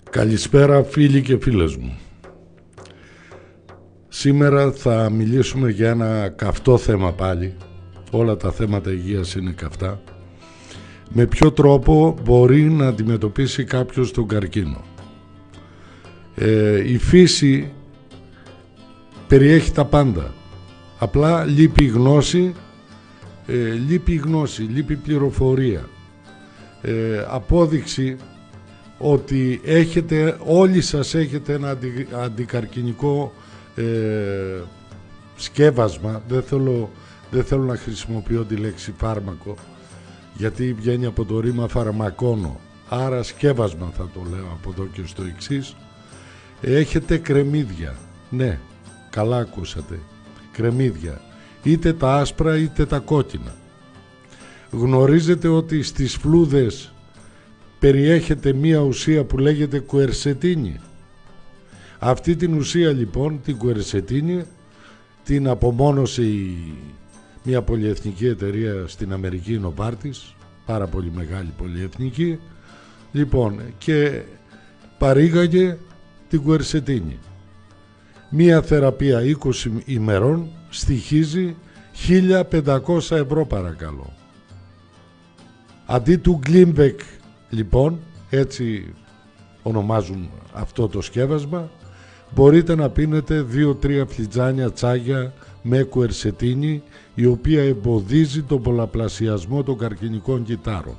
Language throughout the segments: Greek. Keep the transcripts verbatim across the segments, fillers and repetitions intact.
Καλησπέρα φίλοι και φίλες μου. Σήμερα θα μιλήσουμε για ένα καυτό θέμα πάλι. Όλα τα θέματα υγείας είναι καυτά. Με ποιο τρόπο μπορεί να αντιμετωπίσει κάποιος τον καρκίνο. Ε, η φύση περιέχει τα πάντα. Απλά λείπει γνώση, ε, λείπει γνώση, λείπει πληροφορία. Ε, απόδειξη ότι έχετε, όλοι σας έχετε ένα αντι, αντικαρκινικό ε, σκεύασμα. Δεν θέλω, δεν θέλω να χρησιμοποιώ τη λέξη φάρμακο, γιατί βγαίνει από το ρήμα φαρμακόνο, άρα σκεύασμα θα το λέω από εδώ και στο εξής. Έχετε κρεμμύδια, ναι, καλά ακούσατε, κρεμμύδια, είτε τα άσπρα είτε τα κόκκινα. Γνωρίζετε ότι στις φλούδες περιέχεται μία ουσία που λέγεται κουερσετίνη. Αυτή την ουσία λοιπόν, την κουερσετίνη, την απομόνωσε μία πολυεθνική εταιρεία στην Αμερική, η Novartis, πάρα πολύ μεγάλη πολυεθνική, λοιπόν, και παρήγαγε την κουερσετίνη. Μία θεραπεία είκοσι ημερών στοιχίζει χίλια πεντακόσια ευρώ παρακαλώ. Αντί του Γκλίμπεκ, λοιπόν, έτσι ονομάζουν αυτό το σκεύασμα, μπορείτε να πίνετε δύο τρία φλιτζάνια τσάγια με κουερσετίνη, η οποία εμποδίζει τον πολλαπλασιασμό των καρκινικών κυττάρων.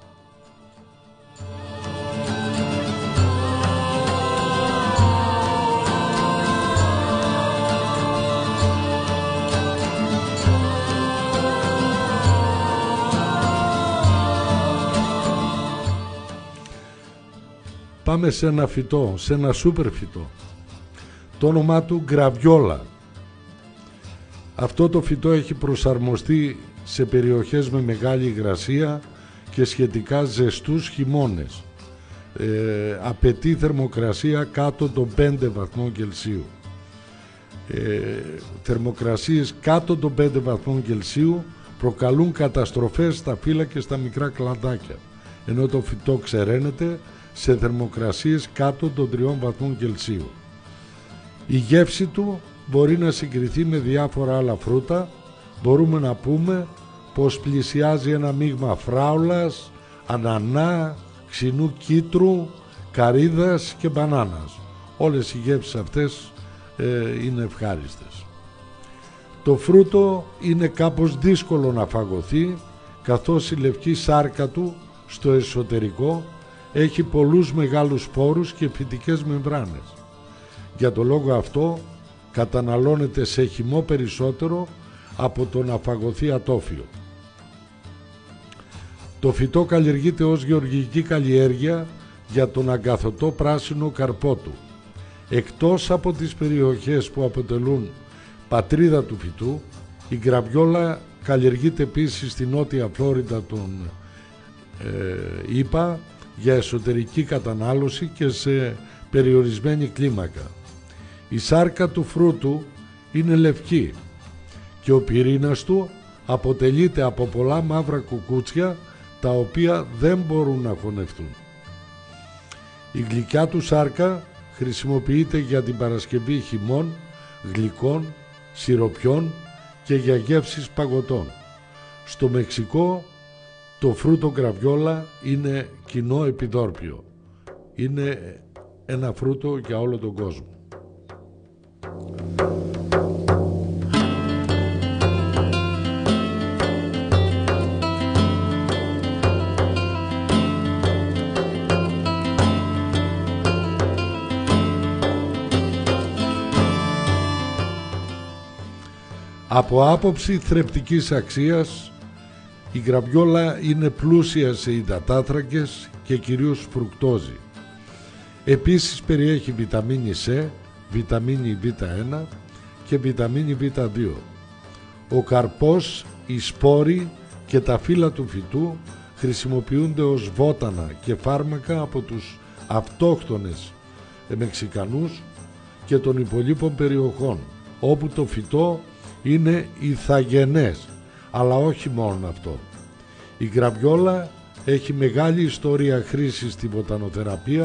Πάμε σε ένα φυτό, σε ένα σούπερ φυτό. Το όνομά του γκραβιόλα. Αυτό το φυτό έχει προσαρμοστεί σε περιοχές με μεγάλη υγρασία και σχετικά ζεστούς χειμώνες. Ε, απαιτεί θερμοκρασία κάτω των πέντε βαθμών Κελσίου. Ε, θερμοκρασίες κάτω των πέντε βαθμών Κελσίου προκαλούν καταστροφές στα φύλλα και στα μικρά κλαδάκια, ενώ το φυτό ξεραίνεται σε θερμοκρασίες κάτω των τριών βαθμών Κελσίου. Η γεύση του μπορεί να συγκριθεί με διάφορα άλλα φρούτα. Μπορούμε να πούμε πως πλησιάζει ένα μείγμα φράουλας, ανανά, ξινού κίτρου, καρύδας και μπανάνας. Όλες οι γεύσεις αυτές ε, είναι ευχάριστες. Το φρούτο είναι κάπως δύσκολο να φαγωθεί, καθώς η λευκή σάρκα του στο εσωτερικό έχει πολλούς μεγάλους σπόρους και φυτικές μεμβράνες. Για το λόγο αυτό καταναλώνεται σε χυμό περισσότερο από το να φαγωθεί ατόφιο. Το φυτό καλλιεργείται ως γεωργική καλλιέργεια για τον αγκαθωτό πράσινο καρπό του. Εκτός από τις περιοχές που αποτελούν πατρίδα του φυτού, η γκραβιόλα καλλιεργείται επίσης στη νότια Φλόριντα των ε, ΗΠΑ για εσωτερική κατανάλωση και σε περιορισμένη κλίμακα. Η σάρκα του φρούτου είναι λευκή και ο πυρήνας του αποτελείται από πολλά μαύρα κουκούτσια, τα οποία δεν μπορούν να χωνευτούν. Η γλυκιά του σάρκα χρησιμοποιείται για την παρασκευή χυμών, γλυκών, σιροπιών και για γεύσεις παγωτών. Στο Μεξικό το φρούτο γκραβιόλα είναι κοινό επιδόρπιο. Είναι ένα φρούτο για όλο τον κόσμο. Από άποψη θρεπτικής αξίας, η γκραβιόλα είναι πλούσια σε υδατάνθρακες και κυρίως φρουκτόζη. Επίσης περιέχει βιταμίνη C, βιταμίνη βι ένα και βιταμίνη βι δύο. Ο καρπός, οι σπόροι και τα φύλλα του φυτού χρησιμοποιούνται ως βότανα και φάρμακα από τους αυτόχθονες Μεξικανούς και των υπολείπων περιοχών, όπου το φυτό είναι ηθαγενές, αλλά όχι μόνο αυτό. Η γκραβιόλα έχει μεγάλη ιστορία χρήσης στη βοτανοθεραπεία,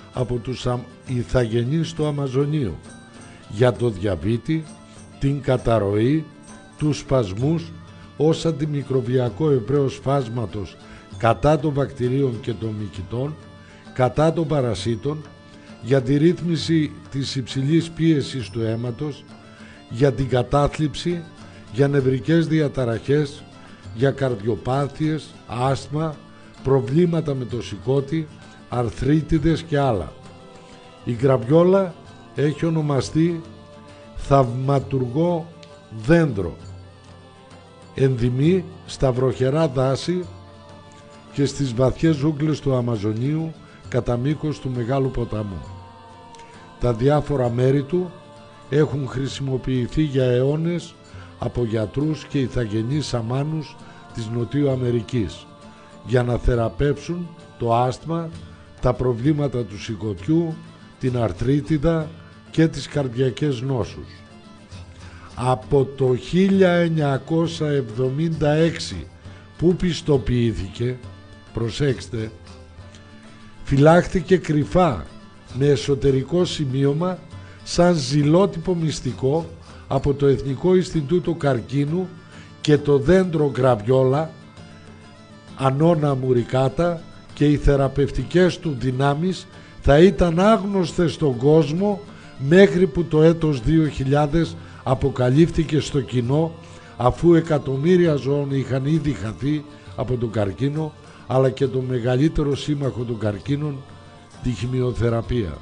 από τους ηθαγενείς του Αμαζονίου για το διαβήτη, την καταρροή, τους σπασμούς ως αντιμικροβιακό ευρέως φάσματος κατά των βακτηρίων και των μυκητών, κατά των παρασίτων, για τη ρύθμιση της υψηλής πίεσης του αίματος, για την κατάθλιψη, για νευρικές διαταραχές, για καρδιοπάθειες, άσθμα, προβλήματα με το σηκώτη, αρθρίτιδες και άλλα. Η γραβιόλα έχει ονομαστεί θαυματουργό δέντρο. Ενδυμεί στα βροχερά δάση και στις βαθιές ζούγκλες του Αμαζονίου κατά μήκος του Μεγάλου Ποταμού. Τα διάφορα μέρη του έχουν χρησιμοποιηθεί για αιώνες από γιατρούς και ηθαγενείς σαμάνους της Νοτιού Αμερικής για να θεραπεύσουν το άσθμα, τα προβλήματα του σηκωτιού, την αρθρίτιδα και τις καρδιακές νόσους. Από το χίλια εννιακόσια εβδομήντα έξι που πιστοποιήθηκε, προσέξτε, φυλάχθηκε κρυφά με εσωτερικό σημείωμα σαν ζηλότυπο μυστικό από το Εθνικό Ινστιτούτο Καρκίνου και το δέντρο γραβιόλα, ανώνα μουρικάτα, και οι θεραπευτικές του δυνάμεις θα ήταν άγνωστες στον κόσμο μέχρι που το έτος δύο χιλιάδες αποκαλύφθηκε στο κοινό, αφού εκατομμύρια ζώων είχαν ήδη χαθεί από τον καρκίνο, αλλά και το μεγαλύτερο σύμμαχο των καρκίνων, τη χημειοθεραπεία.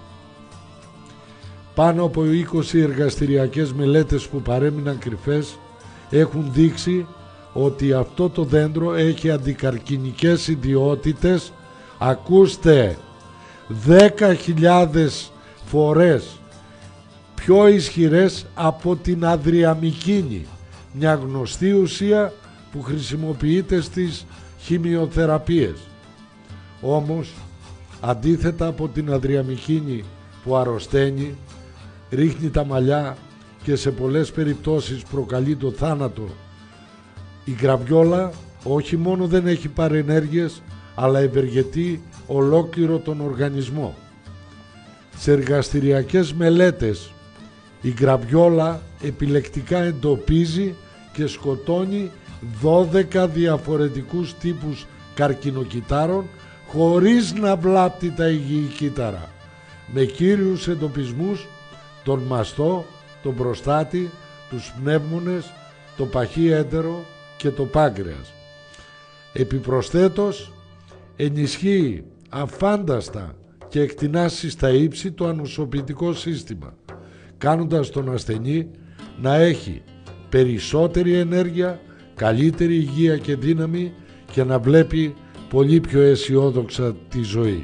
Πάνω από είκοσι εργαστηριακές μελέτες που παρέμειναν κρυφές έχουν δείξει ότι αυτό το δέντρο έχει αντικαρκινικές ιδιότητες, ακούστε, δέκα χιλιάδες φορές πιο ισχυρές από την αδριαμικίνη, μια γνωστή ουσία που χρησιμοποιείται στις χημειοθεραπείες. Όμως, αντίθετα από την αδριαμικίνη που αρρωσταίνει, ρίχνει τα μαλλιά και σε πολλές περιπτώσεις προκαλεί το θάνατο, η γραβιόλα όχι μόνο δεν έχει παρενέργειες, αλλά ευεργετεί ολόκληρο τον οργανισμό. Σε εργαστηριακές μελέτες η γραβιόλα επιλεκτικά εντοπίζει και σκοτώνει δώδεκα διαφορετικούς τύπους καρκινοκυτάρων χωρίς να βλάπτει τα υγιή κύτταρα, με κύριους εντοπισμούς τον μαστό, τον προστάτη, τους πνεύμονες, το παχύ έντερο και το πάγκρεας. Επιπροσθέτως ενισχύει αφάνταστα και εκτινάσει στα ύψη το ανοσοποιητικό σύστημα, κάνοντας τον ασθενή να έχει περισσότερη ενέργεια, καλύτερη υγεία και δύναμη και να βλέπει πολύ πιο αισιόδοξα τη ζωή.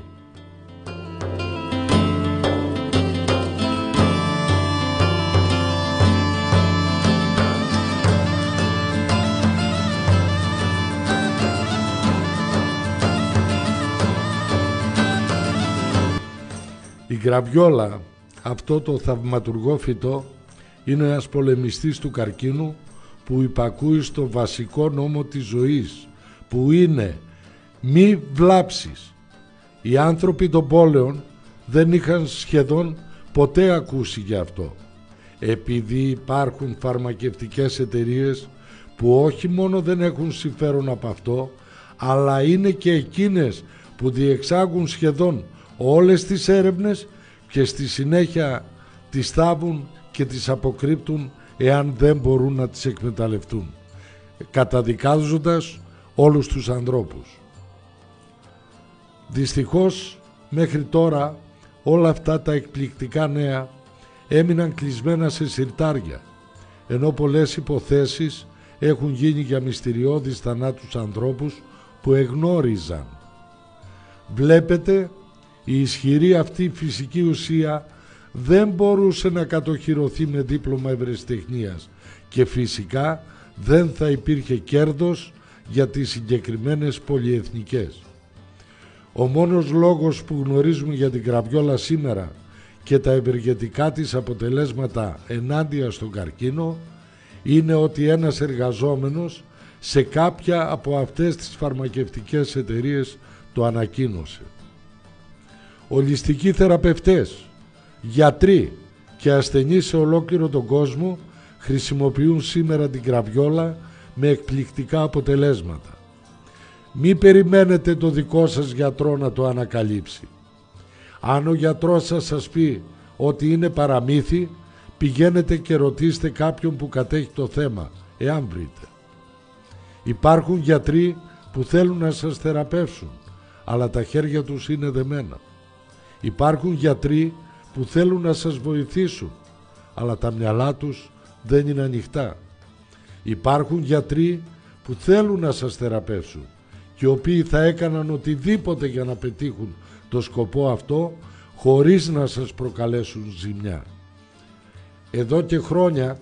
Η γραβιόλα, αυτό το θαυματουργό φυτό, είναι ένας πολεμιστής του καρκίνου που υπακούει στο βασικό νόμο της ζωής, που είναι μη βλάψεις. Οι άνθρωποι των πόλεων δεν είχαν σχεδόν ποτέ ακούσει γι' αυτό, επειδή υπάρχουν φαρμακευτικές εταιρείες που όχι μόνο δεν έχουν συμφέρον από αυτό, αλλά είναι και εκείνες που διεξάγουν σχεδόν όλες τις έρευνες και στη συνέχεια τις θάβουν και τις αποκρύπτουν εάν δεν μπορούν να τις εκμεταλλευτούν, καταδικάζοντας όλους τους ανθρώπους. Δυστυχώς μέχρι τώρα όλα αυτά τα εκπληκτικά νέα έμειναν κλεισμένα σε συρτάρια, ενώ πολλές υποθέσεις έχουν γίνει για μυστηριώδεις θανάτους ανθρώπους που εγνώριζαν. Βλέπετε, η ισχυρή αυτή φυσική ουσία δεν μπορούσε να κατοχυρωθεί με δίπλωμα ευρεσιτεχνίας και φυσικά δεν θα υπήρχε κέρδος για τις συγκεκριμένες πολυεθνικές. Ο μόνος λόγος που γνωρίζουμε για την γραβιόλα σήμερα και τα ευεργετικά της αποτελέσματα ενάντια στον καρκίνο είναι ότι ένας εργαζόμενος σε κάποια από αυτές τις φαρμακευτικές εταιρείες το ανακοίνωσε. Ολιστικοί θεραπευτές, γιατροί και ασθενείς σε ολόκληρο τον κόσμο χρησιμοποιούν σήμερα την γραβιόλα με εκπληκτικά αποτελέσματα. Μη περιμένετε το δικό σας γιατρό να το ανακαλύψει. Αν ο γιατρός σας σας πει ότι είναι παραμύθι, πηγαίνετε και ρωτήστε κάποιον που κατέχει το θέμα, εάν βρείτε. Υπάρχουν γιατροί που θέλουν να σας θεραπεύσουν, αλλά τα χέρια τους είναι δεμένα. Υπάρχουν γιατροί που θέλουν να σας βοηθήσουν, αλλά τα μυαλά τους δεν είναι ανοιχτά. Υπάρχουν γιατροί που θέλουν να σας θεραπεύσουν και οι οποίοι θα έκαναν οτιδήποτε για να πετύχουν το σκοπό αυτό χωρίς να σας προκαλέσουν ζημιά. Εδώ και χρόνια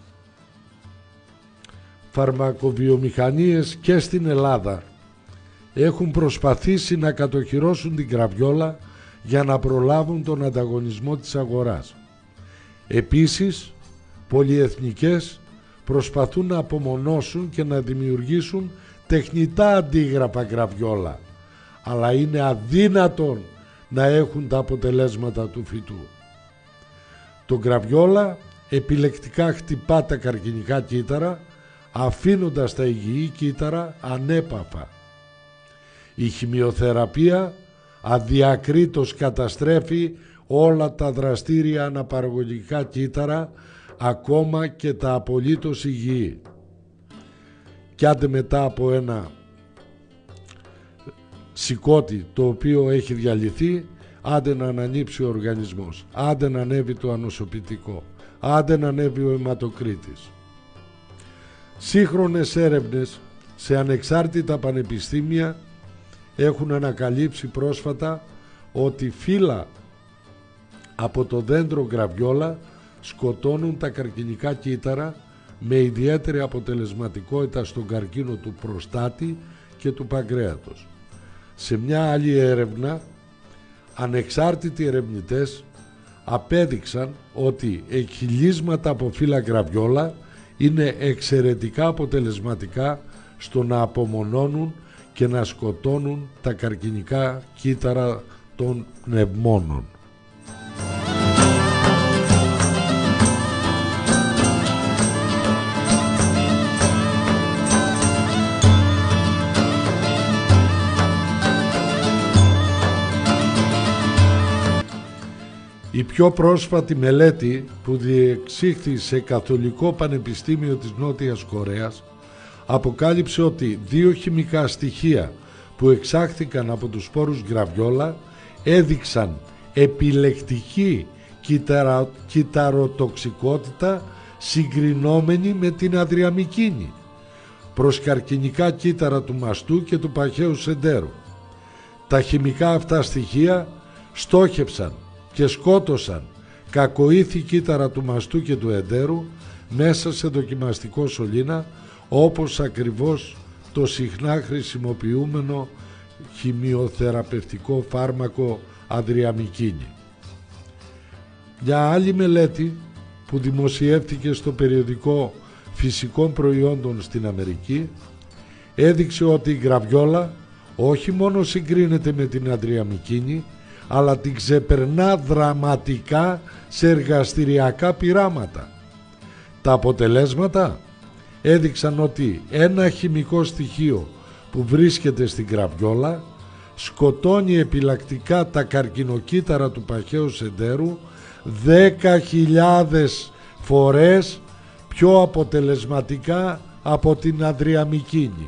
φαρμακοβιομηχανίες και στην Ελλάδα έχουν προσπαθήσει να κατοχυρώσουν την γραβιόλα για να προλάβουν τον ανταγωνισμό της αγοράς. Επίσης, πολυεθνικές προσπαθούν να απομονώσουν και να δημιουργήσουν τεχνητά αντίγραφα γραβιόλα, αλλά είναι αδύνατον να έχουν τα αποτελέσματα του φυτού. Το γραβιόλα επιλεκτικά χτυπά τα καρκινικά κύτταρα, αφήνοντας τα υγιή κύτταρα ανέπαφα. Η χημειοθεραπεία αδιακρίτως καταστρέφει όλα τα δραστήρια αναπαραγωγικά κύτταρα, ακόμα και τα απολύτως υγιή. Κι άντε μετά από ένα σηκώτη το οποίο έχει διαλυθεί, άντε να ανανύψει ο οργανισμός, άντε να ανέβει το ανοσοποιητικό, άντε να ανέβει ο αιματοκρίτης. Σύγχρονες έρευνες σε ανεξάρτητα πανεπιστήμια έχουν ανακαλύψει πρόσφατα ότι φύλλα από το δέντρο γραβιόλα σκοτώνουν τα καρκινικά κύτταρα με ιδιαίτερη αποτελεσματικότητα στον καρκίνο του προστάτη και του παγκρέατος. Σε μια άλλη έρευνα, ανεξάρτητοι ερευνητές απέδειξαν ότι εκχυλίσματα από φύλλα γραβιόλα είναι εξαιρετικά αποτελεσματικά στο να απομονώνουν και να σκοτώνουν τα καρκινικά κύτταρα των πνευμόνων. Η πιο πρόσφατη μελέτη που διεξήχθη σε Καθολικό Πανεπιστήμιο της Νότιας Κορέας αποκάλυψε ότι δύο χημικά στοιχεία που εξάχθηκαν από τους σπόρους γραβιόλα έδειξαν επιλεκτική κυταρα... κυταροτοξικότητα συγκρινόμενη με την αδριαμικίνη προς καρκινικά κύτταρα του μαστού και του παχαίου σεντέρου. Τα χημικά αυτά στοιχεία στόχευσαν και σκότωσαν κακοήθη κύτταρα του μαστού και του εντέρου μέσα σε δοκιμαστικό σωλήνα, όπως ακριβώς το συχνά χρησιμοποιούμενο χημειοθεραπευτικό φάρμακο αδριαμικίνη. Μια άλλη μελέτη που δημοσιεύτηκε στο περιοδικό Φυσικών Προϊόντων στην Αμερική έδειξε ότι η γραβιόλα όχι μόνο συγκρίνεται με την αδριαμικίνη, αλλά την ξεπερνά δραματικά σε εργαστηριακά πειράματα. Τα αποτελέσματα έδειξαν ότι ένα χημικό στοιχείο που βρίσκεται στην γραβιόλα σκοτώνει επιλακτικά τα καρκινοκύτταρα του παχαίου σεντέρου δέκα χιλιάδες φορές πιο αποτελεσματικά από την αδριαμικίνη.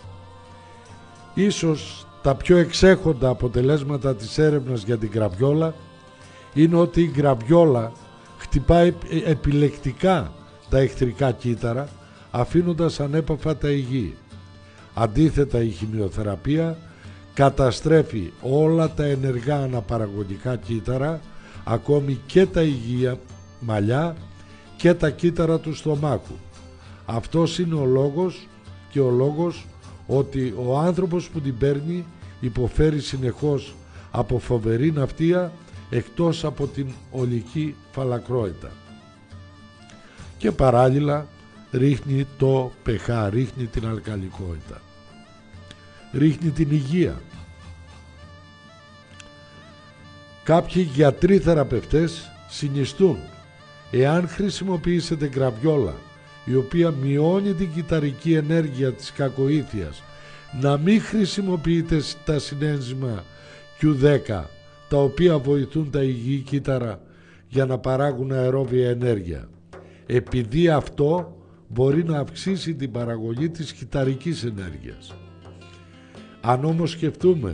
Ίσως τα πιο εξέχοντα αποτελέσματα της έρευνας για την γραβιόλα είναι ότι η γραβιόλα χτυπάει επιλεκτικά τα εχθρικά κύτταρα, αφήνοντας ανέπαφα τα υγιή. Αντίθετα, η χημειοθεραπεία καταστρέφει όλα τα ενεργά αναπαραγωγικά κύτταρα, ακόμη και τα υγιή μαλλιά και τα κύτταρα του στομάχου. Αυτός είναι ο λόγος και ο λόγος ότι ο άνθρωπος που την παίρνει υποφέρει συνεχώς από φοβερή ναυτία, εκτός από την ολική φαλακρότητα. Και παράλληλα ρίχνει το pH, ρίχνει την αλκαλικότητα, ρίχνει την υγεία. Κάποιοι γιατροί θεραπευτές συνιστούν, εάν χρησιμοποιήσετε γκραβιόλα η οποία μειώνει την κυταρική ενέργεια της κακοήθειας, να μην χρησιμοποιείτε τα συνένζημα κιου δέκα, τα οποία βοηθούν τα υγιή κύτταρα για να παράγουν αερόβια ενέργεια, επειδή αυτό μπορεί να αυξήσει την παραγωγή της κυταρικής ενέργειας. Αν όμως σκεφτούμε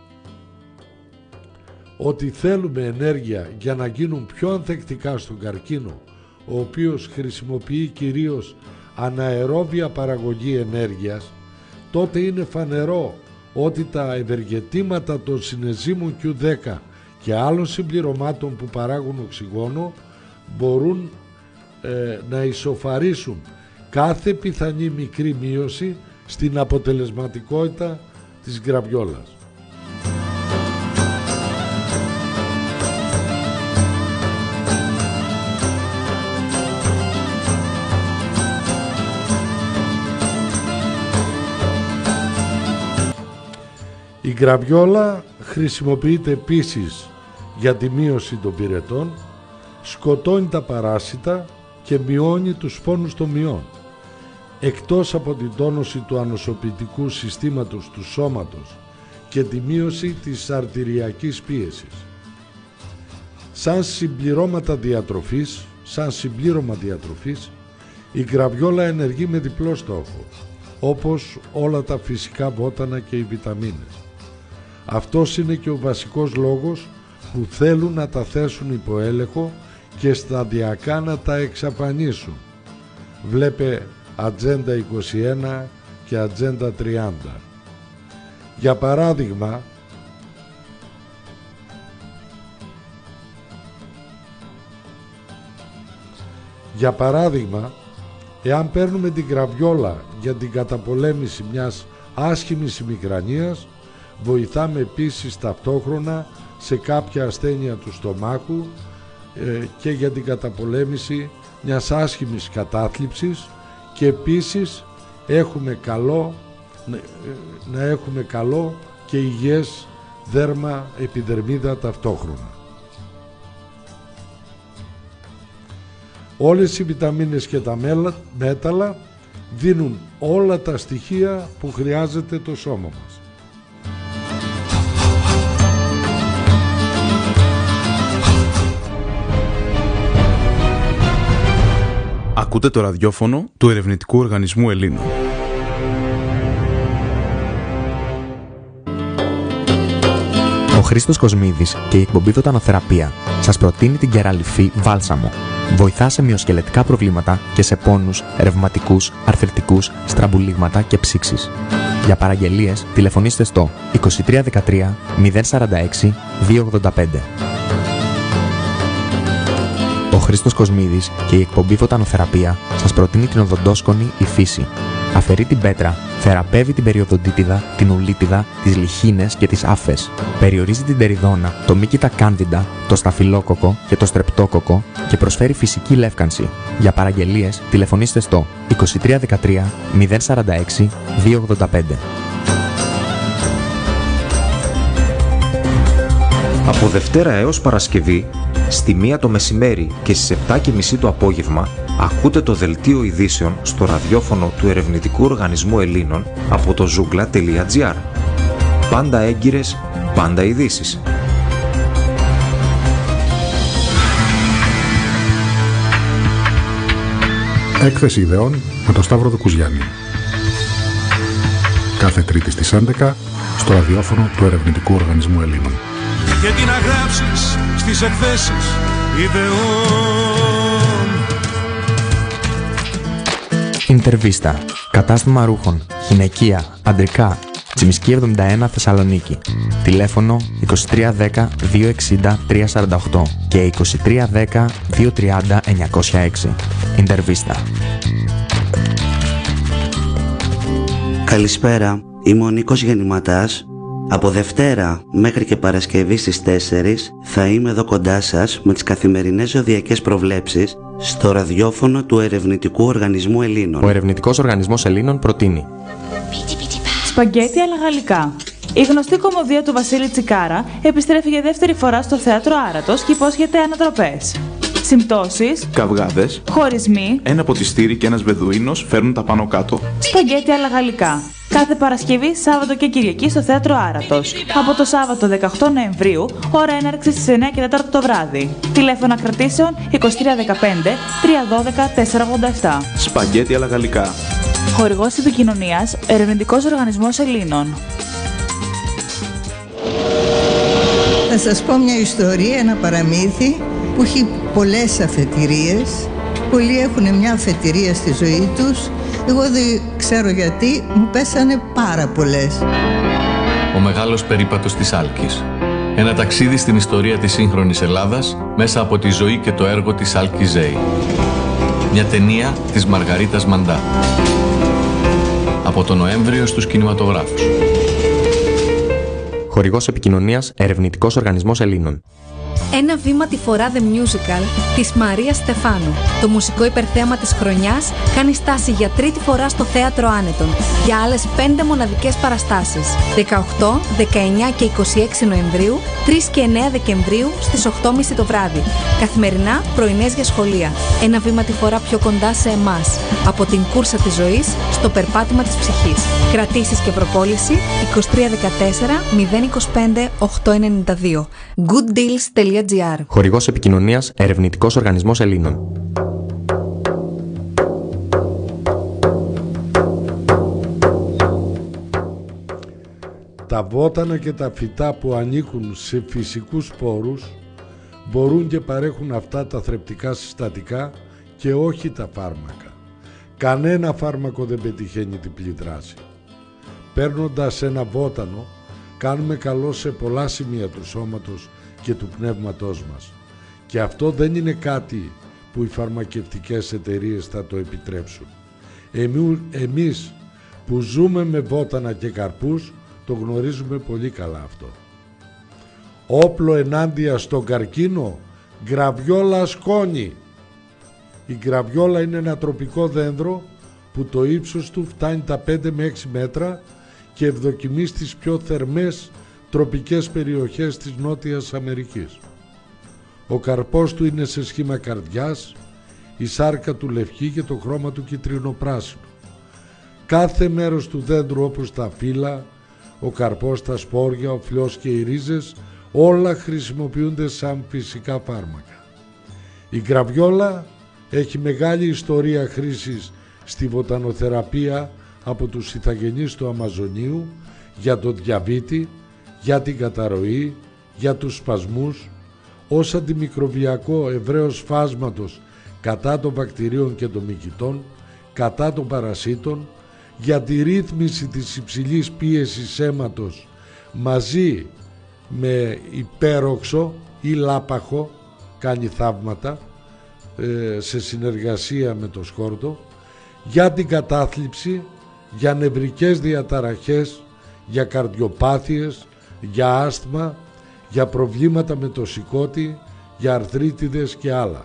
ότι θέλουμε ενέργεια για να γίνουν πιο ανθεκτικά στον καρκίνο, ο οποίος χρησιμοποιεί κυρίως αναερόβια παραγωγή ενέργειας, τότε είναι φανερό ότι τα ευεργετήματα των συνενζήμων κιου δέκα και άλλων συμπληρωμάτων που παράγουν οξυγόνο μπορούν ε, να ισοφαρίσουν κάθε πιθανή μικρή μείωση στην αποτελεσματικότητα της γκραβιόλας. Η γκραβιόλα χρησιμοποιείται επίσης για τη μείωση των πυρετών, σκοτώνει τα παράσιτα και μειώνει τους φόνους των μειών, εκτός από την τόνωση του ανοσοποιητικού συστήματος του σώματος και τη μείωση της αρτηριακής πίεσης. Σαν συμπληρώματα διατροφής, σαν συμπλήρωμα διατροφής, η γκραβιόλα ενεργεί με διπλό στόχο, όπως όλα τα φυσικά βότανα και οι βιταμίνες. Αυτός είναι και ο βασικός λόγος που θέλουν να τα θέσουν υπό έλεγχο και σταδιακά να τα εξαφανίσουν. Βλέπε Ατζέντα είκοσι ένα και Ατζέντα τριάντα. Για παράδειγμα, για παράδειγμα, εάν παίρνουμε την γκραβιόλα για την καταπολέμηση μιας άσχημης ημικρανίας, βοηθάμε επίσης ταυτόχρονα σε κάποια ασθένεια του στομάχου ε, και για την καταπολέμηση μιας άσχημης κατάθλιψης, και επίσης έχουμε καλό, να έχουμε καλό και υγιές δέρμα επιδερμίδα ταυτόχρονα. Όλες οι βιταμίνες και τα μέταλλα δίνουν όλα τα στοιχεία που χρειάζεται το σώμα μας. Ακούτε το ραδιόφωνο του Ερευνητικού Οργανισμού Ελλήνων. Ο Χρήστος Κοσμίδης και η εκπομπή Βοτανοθεραπεία σας προτείνει την κεραλιφή Βάλσαμο. Βοηθά σε μυοσκελετικά προβλήματα και σε πόνους, ρευματικούς, αρθριτικούς, στραμπουλίγματα και ψήξεις. Για παραγγελίες τηλεφωνήστε στο είκοσι τρία δεκατρία μηδέν σαράντα έξι διακόσια ογδόντα πέντε. Ο Χρήστος Κοσμίδης και η εκπομπή Βοτανοθεραπεία σας προτείνει την οδοντόσκονη «Η Φύση». Αφαιρεί την πέτρα, θεραπεύει την περιοδοντίτιδα, την ουλίτιδα, τις λιχίνες και τις άφες. Περιορίζει την τεριδόνα, το μύκητα κάνδιντα, το σταφυλόκοκο και το στρεπτόκοκο και προσφέρει φυσική λεύκανση. Για παραγγελίες τηλεφωνήστε στο είκοσι τρία δεκατρία μηδέν σαράντα έξι διακόσια ογδόντα πέντε. Από Δευτέρα έως Παρασκευή, στη μία το μεσημέρι και στις επτά και μισή το απόγευμα, ακούτε το δελτίο ειδήσεων στο ραδιόφωνο του Ερευνητικού Οργανισμού Ελλήνων από το ζούγκλα τελεία τζι άρ. Πάντα έγκυρες, πάντα ειδήσεις. Έκθεση ιδεών με τον Σταύρο Δουκουζιάννη. Κάθε Τρίτη στις έντεκα στο ραδιόφωνο του Ερευνητικού Οργανισμού Ελλήνων. Και τι να γράψεις στις εκθέσεις ιδεών. Ιντερβίστα. Κατάστημα ρούχων. Γυναικεία. Αντρικά. Τσιμισκή εβδομήντα ένα Θεσσαλονίκη. Τηλέφωνο είκοσι τρία δέκα διακόσια εξήντα τριακόσια σαράντα οκτώ και είκοσι τρία δέκα διακόσια τριάντα εννιακόσια έξι. Ιντερβίστα. Καλησπέρα. Είμαι ο Νίκος Γεννηματάς. Από Δευτέρα μέχρι και Παρασκευή στις τέσσερις θα είμαι εδώ κοντά σας με τις καθημερινές ζωδιακές προβλέψεις στο ραδιόφωνο του Ερευνητικού Οργανισμού Ελλήνων. Ο Ερευνητικός Οργανισμός Ελλήνων προτείνει σπαγκέτι αλλά γαλλικά, Η γνωστή κωμωδία του Βασίλη Τσικάρα επιστρέφει για δεύτερη φορά στο θέατρο Άρατος και υπόσχεται ανατροπές. Συμπτώσεις, καυγάδες, χωρισμοί, ένα ποτιστήρι και ένας βεδουίνος φέρνουν τα πάνω κάτω. Σπαγκέτι αλλά γαλλικά. Κάθε Παρασκευή, Σάββατο και Κυριακή στο θέατρο Άρατος. Από το Σάββατο δεκαοκτώ Νοεμβρίου, ώρα έναρξης στις εννιά και τέσσερα το βράδυ. Τηλέφωνα κρατήσεων είκοσι τρία δεκαπέντε τριακόσια δώδεκα τετρακόσια ογδόντα επτά. Σπαγκέτι αλλά γαλλικά. Χορηγός επικοινωνίας, Ερευνητικός Οργανισμός Ελλήνων. Θα σας πω μια ιστορία, ένα παραμύθι που έχει πολλές αφετηρίες. Πολλοί έχουν μια αφετηρία στη ζωή τους. Εγώ δεν ξέρω γιατί, μου πέσανε πάρα πολλές. Ο μεγάλος περίπατος της Άλκης. Ένα ταξίδι στην ιστορία της σύγχρονης Ελλάδας μέσα από τη ζωή και το έργο της Άλκης Ζέη. Μια ταινία της Μαργαρίτας Μαντά. Από τον Νοέμβριο στους κινηματογράφους. Χορηγός επικοινωνίας, Ερευνητικός Οργανισμός Ελλήνων. Ένα βήμα τη φορά The Musical της Μαρίας Στεφάνου. Το μουσικό υπερθέαμα της χρονιάς κάνει στάση για τρίτη φορά στο Θέατρο Άνετον για άλλες πέντε μοναδικές παραστάσεις. δεκαοκτώ, δεκαεννιά και είκοσι έξι Νοεμβρίου, τρεις και εννέα Δεκεμβρίου στις οκτώ και μισή το βράδυ. Καθημερινά πρωινές για σχολεία. Ένα βήμα τη φορά πιο κοντά σε εμάς. Από την κούρσα της ζωής στο περπάτημα της ψυχής. Κρατήσεις και προπόληση είκοσι τρία δεκατέσσερα μηδέν είκοσι πέντε οκτακόσια ενενήντα δύο. good deals τελεία gr. Χορηγός επικοινωνίας, Ερευνητικός Οργανισμός Ελλήνων. Τα βότανα και τα φυτά που ανήκουν σε φυσικούς σπόρους μπορούν και παρέχουν αυτά τα θρεπτικά συστατικά και όχι τα φάρμακα. Κανένα φάρμακο δεν πετυχαίνει διπλή δράση. Παίρνοντας ένα βότανο, κάνουμε καλό σε πολλά σημεία του σώματος και του πνεύματός μας. Και αυτό δεν είναι κάτι που οι φαρμακευτικές εταιρείες θα το επιτρέψουν. Εμείς που ζούμε με βότανα και καρπούς το γνωρίζουμε πολύ καλά αυτό. Όπλο ενάντια στον καρκίνο, γκραβιόλα σκόνη. Η γκραβιόλα είναι ένα τροπικό δέντρο που το ύψος του φτάνει τα πέντε με έξι μέτρα και ευδοκιμεί στις πιο θερμές τροπικές περιοχές της Νότιας Αμερικής. Ο καρπός του είναι σε σχήμα καρδιάς, η σάρκα του λευκή και το χρώμα του κυτρινοπράσινο. Κάθε μέρος του δέντρου όπως τα φύλλα, ο καρπός, τα σπόρια, ο φλοιός και οι ρίζες όλα χρησιμοποιούνται σαν φυσικά φάρμακα. Η γκραβιόλα έχει μεγάλη ιστορία χρήσης στη βοτανοθεραπεία από τους ηθαγενείς του Αμαζονίου για το διαβήτη, για την καταρροή, για τους σπασμούς, ως αντιμικροβιακό ευρέως φάσματος κατά των βακτηρίων και των μυκητών, κατά των παρασίτων, για τη ρύθμιση της υψηλής πίεσης αίματος μαζί με υπέροξο ή λάπαχο, κάνει θαύματα ε, σε συνεργασία με το σκόρδο, για την κατάθλιψη, για νευρικές διαταραχές, για καρδιοπάθειες, για άσθμα, για προβλήματα με το σηκώτη, για αρθρίτιδες και άλλα.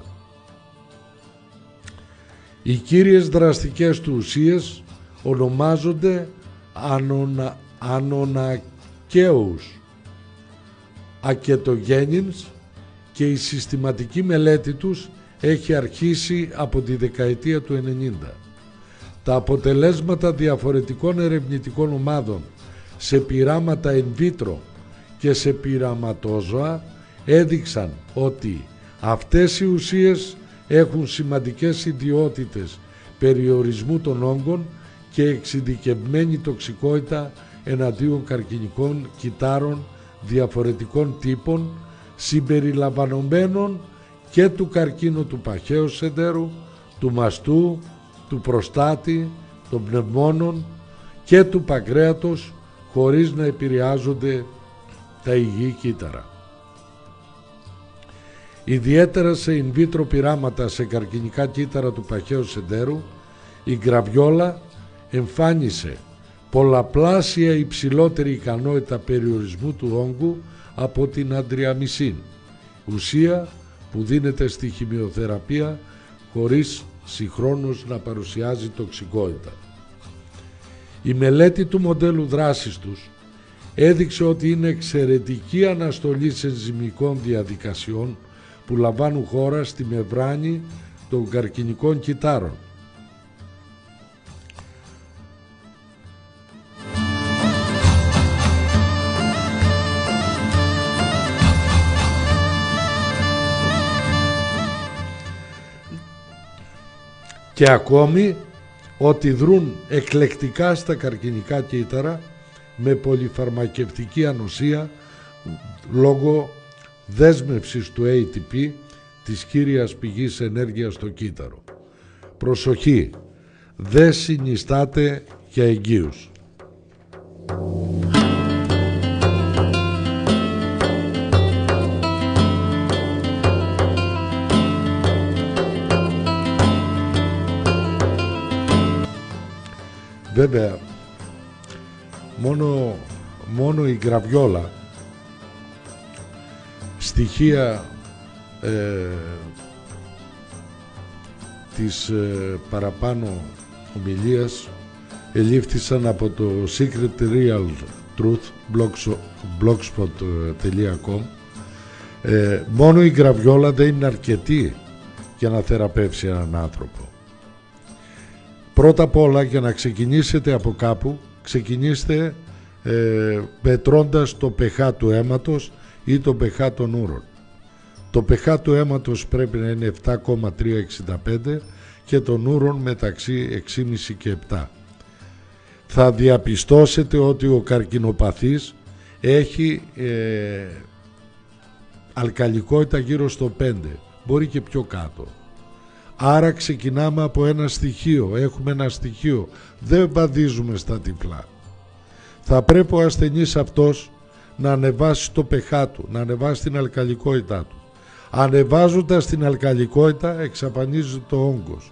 Οι κύριες δραστικές του ουσίες ονομάζονται ανονα, ανονακαίους ακετογένινς και η συστηματική μελέτη τους έχει αρχίσει από τη δεκαετία του ενενήντα. Τα αποτελέσματα διαφορετικών ερευνητικών ομάδων σε πειράματα in vitro και σε πειραματόζωα έδειξαν ότι αυτές οι ουσίες έχουν σημαντικές ιδιότητες περιορισμού των όγκων και εξειδικευμένη τοξικότητα εναντίον καρκινικών κυτάρων διαφορετικών τύπων συμπεριλαμβανομένων και του καρκίνου του παχαίου εντερού, του μαστού, του προστάτη, των πνευμόνων και του παγκρέατος χωρίς να επηρεάζονται τα υγιή κύτταρα. Ιδιαίτερα σε in vitro πειράματα σε καρκινικά κύτταρα του παχαίου εντερού, η γκραβιόλα εμφάνισε πολλαπλάσια υψηλότερη ικανότητα περιορισμού του όγκου από την αντριαμισίν, ουσία που δίνεται στη χημειοθεραπεία χωρίς συγχρόνως να παρουσιάζει τοξικότητα. Η μελέτη του μοντέλου δράσης τους έδειξε ότι είναι εξαιρετική αναστολή ενζυμικών διαδικασιών που λαμβάνουν χώρα στη μεμβράνη των καρκινικών κυττάρων. Και ακόμη ότι δρούν εκλεκτικά στα καρκινικά κύτταρα με πολυφαρμακευτική ανοσία λόγω δέσμευσης του έι τι πι, της κύριας πηγής ενέργειας στο κύτταρο. Προσοχή, δεν συνιστάται για εγγύους. Βέβαια, μόνο, μόνο η γραβιόλα, στοιχεία ε, της ε, παραπάνω ομιλίας ελήφθησαν από το Secret Real Truth blogspot τελεία com. ε, μόνο η γραβιόλα δεν είναι αρκετή για να θεραπεύσει έναν άνθρωπο. Πρώτα απ' όλα, για να ξεκινήσετε από κάπου, ξεκινήστε ε, μετρώντας το pH του αίματος ή το pH των ούρων. Το pH του αίματος πρέπει να είναι επτά κόμμα τριακόσια εξήντα πέντε και των ούρων μεταξύ έξι κόμμα πέντε και επτά. Θα διαπιστώσετε ότι ο καρκινοπαθής έχει ε, αλκαλικότητα γύρω στο πέντε, μπορεί και πιο κάτω. Άρα ξεκινάμε από ένα στοιχείο, έχουμε ένα στοιχείο, δεν βαδίζουμε στα τυφλά. Θα πρέπει ο ασθενής αυτός να ανεβάσει το pH του, να ανεβάσει την αλκαλικότητά του. Ανεβάζοντας την αλκαλικότητα εξαφανίζεται το όγκος.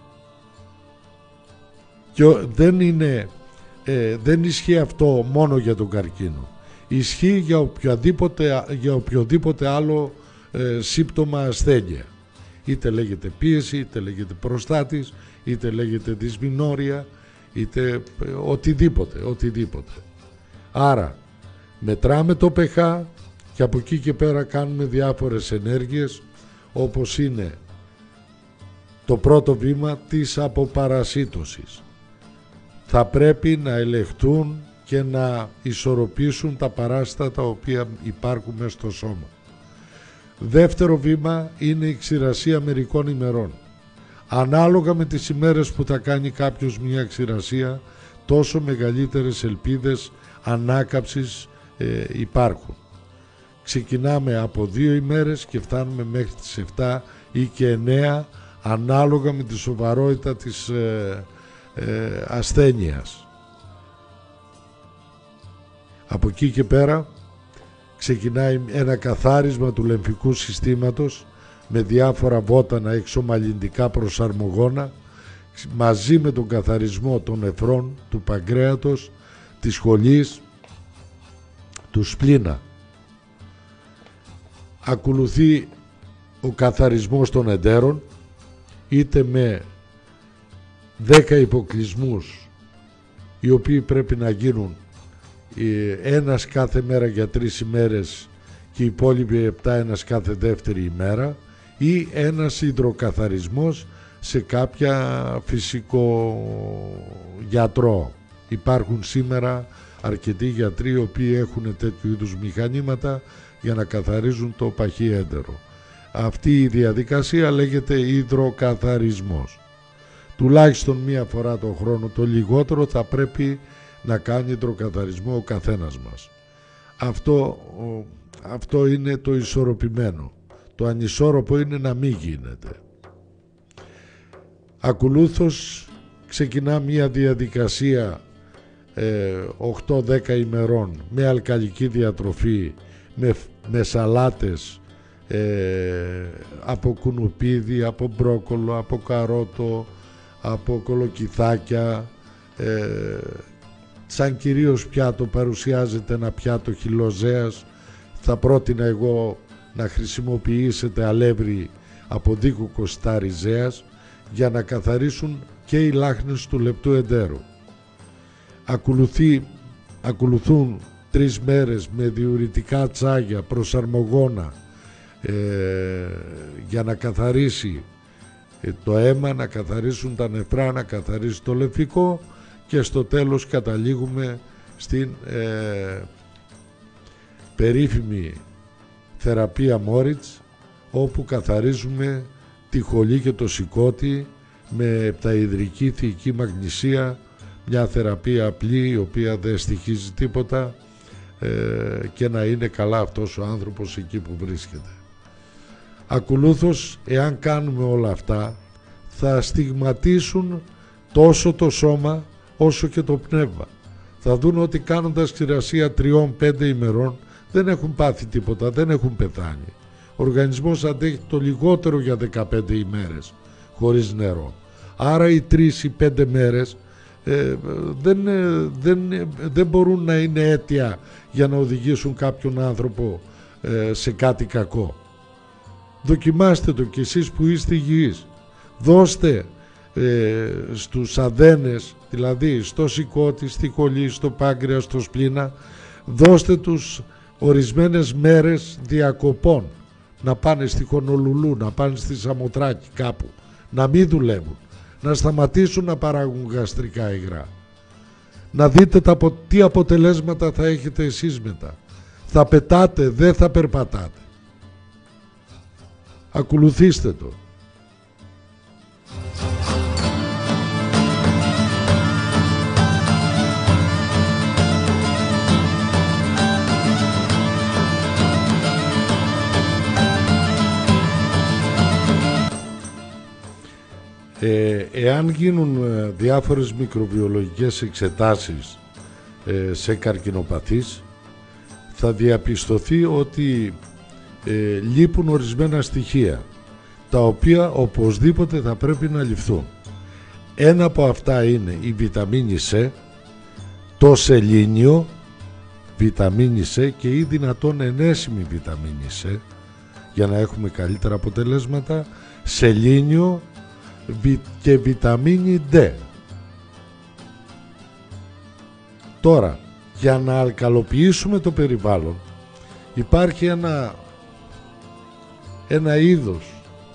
Και δεν, είναι, ε, δεν ισχύει αυτό μόνο για τον καρκίνο. Ισχύει για οποιοδήποτε, για οποιοδήποτε άλλο ε, σύμπτωμα ασθένεια. Είτε λέγεται πίεση, είτε λέγεται προστάτης, είτε λέγεται δυσμηνόρια, είτε ε, οτιδήποτε, οτιδήποτε. Άρα μετράμε το pH και από εκεί και πέρα κάνουμε διάφορες ενέργειες, όπως είναι το πρώτο βήμα της αποπαρασίτωσης. Θα πρέπει να ελεγχθούν και να ισορροπήσουν τα παράσιτα τα οποία υπάρχουν μέσα στο σώμα. Δεύτερο βήμα είναι η ξηρασία μερικών ημερών. Ανάλογα με τις ημέρες που θα κάνει κάποιος μια ξηρασία, τόσο μεγαλύτερες ελπίδες ανάκαμψης ε, υπάρχουν. Ξεκινάμε από δύο ημέρες και φτάνουμε μέχρι τις επτά ή και εννέα, ανάλογα με τη σοβαρότητα της ε, ε, ασθένειας. Από εκεί και πέρα ξεκινάει ένα καθάρισμα του λεμφικού συστήματος με διάφορα βότανα εξομαλυντικά προσαρμογόνα, μαζί με τον καθαρισμό των νεφρών, του παγκρέατος, της σχολής, του σπλήνα. Ακολουθεί ο καθαρισμός των εντέρων, είτε με δέκα υποκλεισμούς, οι οποίοι πρέπει να γίνουν ένας κάθε μέρα για τρεις ημέρες και οι υπόλοιποι επτά ένας κάθε δεύτερη ημέρα, ή ένας υδροκαθαρισμός σε κάποια φυσικό γιατρό. Υπάρχουν σήμερα αρκετοί γιατροί οι οποίοι έχουν τέτοιου είδους μηχανήματα για να καθαρίζουν το παχύ έντερο. Αυτή η διαδικασία λέγεται υδροκαθαρισμός. Τουλάχιστον μία φορά το χρόνο, το λιγότερο, θα πρέπει να κάνει υδροκαθαρισμό ο καθένας μας. Αυτό, αυτό είναι το ισορροπημένο. Το ανισόρροπο είναι να μην γίνεται. Ακολούθως ξεκινά μια διαδικασία ε, οκτώ δέκα ημερών με αλκαλική διατροφή, με, με σαλάτες ε, από κουνουπίδι, από μπρόκολο, από καρότο, από κολοκυθάκια. ε, σαν κυρίως πιάτο παρουσιάζεται ένα πιάτο χυλοζέας. Θα πρότεινα εγώ να χρησιμοποιήσετε αλεύρι από δίκου κοστά ριζέας για να καθαρίσουν και οι λάχνες του λεπτού εντέρου. Ακολουθεί, ακολουθούν τρεις μέρες με διουρητικά τσάγια, προσαρμογόνα, ε, για να καθαρίσει ε, το αίμα, να καθαρίσουν τα νεφρά, να καθαρίσει το λεμφικό, και στο τέλος καταλήγουμε στην ε, περίφημη θεραπεία Μόριτς, όπου καθαρίζουμε τη χολή και το σηκώτη με επταηδρική θηϊκή μαγνησία, μια θεραπεία απλή η οποία δεν στοιχίζει τίποτα, ε, και να είναι καλά αυτός ο άνθρωπος εκεί που βρίσκεται. Ακολούθως, εάν κάνουμε όλα αυτά, θα στιγματίσουν τόσο το σώμα όσο και το πνεύμα. Θα δουν ότι κάνοντας ξηρασία τριών πέντε ημερών δεν έχουν πάθει τίποτα, δεν έχουν πεθάνει. Ο οργανισμός αντέχει το λιγότερο για δεκαπέντε ημέρες χωρίς νερό. Άρα οι τρεις ή πέντε μέρες ε, δεν, ε, δεν, ε, δεν μπορούν να είναι αίτια για να οδηγήσουν κάποιον άνθρωπο ε, σε κάτι κακό. Δοκιμάστε το κι εσείς που είστε υγιείς. Δώστε ε, στους αδένες, δηλαδή στο σηκώτη, στη χολή, στο πάγκρεα, στο σπλήνα, δώστε τους ορισμένες μέρες διακοπών, να πάνε στη Χονολουλού, να πάνε στη Σαμοτράκη κάπου, να μην δουλεύουν, να σταματήσουν να παράγουν γαστρικά υγρά. Να δείτε τα, τι αποτελέσματα θα έχετε εσείς μετά. Θα πετάτε, δεν θα περπατάτε. Ακολουθήστε το. Ε, εάν γίνουν ε, διάφορες μικροβιολογικές εξετάσεις ε, σε καρκινοπαθείς, θα διαπιστωθεί ότι ε, λείπουν ορισμένα στοιχεία, τα οποία οπωσδήποτε θα πρέπει να ληφθούν. Ένα από αυτά είναι η βιταμίνη C, το σελήνιο, βιταμίνη C και ή δυνατόν ενέσιμη βιταμίνη C, για να έχουμε καλύτερα αποτελέσματα, σελήνιο και βιταμίνη D. Τώρα, για να αλκαλοποιήσουμε το περιβάλλον, υπάρχει ένα ένα είδος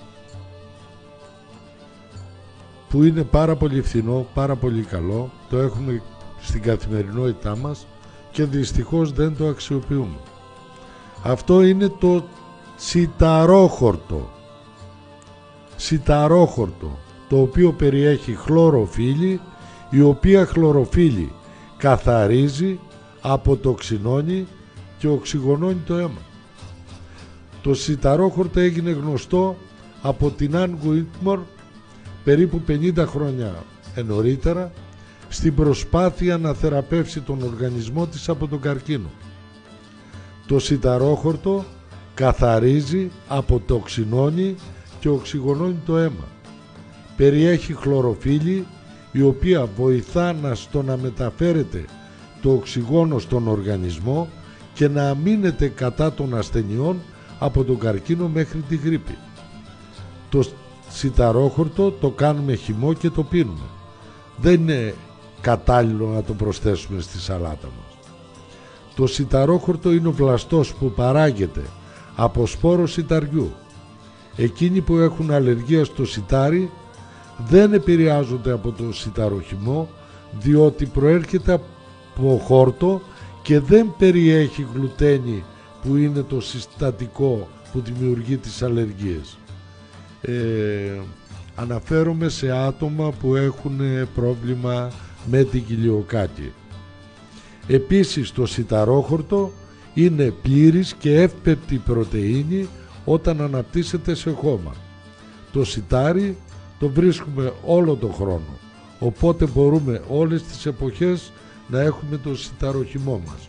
που είναι πάρα πολύ φθηνό, πάρα πολύ καλό, το έχουμε στην καθημερινότητά μας και δυστυχώς δεν το αξιοποιούμε. Αυτό είναι το σιταρόχορτο. Σιταρόχορτο, το οποίο περιέχει χλωροφύλλη, η οποία χλωροφύλλη καθαρίζει, αποτοξινώνει και οξυγονώνει το αίμα. Το σιταρόχορτο έγινε γνωστό από την Αν Γουίτμορ περίπου πενήντα χρόνια νωρίτερα, στην προσπάθεια να θεραπεύσει τον οργανισμό της από τον καρκίνο. Το σιταρόχορτο καθαρίζει, αποτοξινώνει και οξυγονώνει το αίμα. Περιέχει χλωροφύλλη, η οποία βοηθά να στο να μεταφέρεται το οξυγόνο στον οργανισμό και να αμήνεται κατά των ασθενειών από τον καρκίνο μέχρι τη γρίπη. Το σιταρόχορτο το κάνουμε χυμό και το πίνουμε. Δεν είναι κατάλληλο να το προσθέσουμε στη σαλάτα μας. Το σιταρόχορτο είναι ο βλαστός που παράγεται από σπόρο σιταριού. Εκείνοι που έχουν αλλεργία στο σιτάρι δεν επηρεάζονται από το σιταροχυμό, διότι προέρχεται από χόρτο και δεν περιέχει γλουτένη, που είναι το συστατικό που δημιουργεί τις αλλεργίες. Ε, αναφέρομαι σε άτομα που έχουν πρόβλημα με την κοιλιοκάκη. Επίσης το σιταρόχορτο είναι πλήρης και εύπεπτη πρωτεΐνη όταν αναπτύσσεται σε χώμα. Το σιτάρι το βρίσκουμε όλο τον χρόνο, οπότε μπορούμε όλες τις εποχές να έχουμε το σιταροχυμό μας.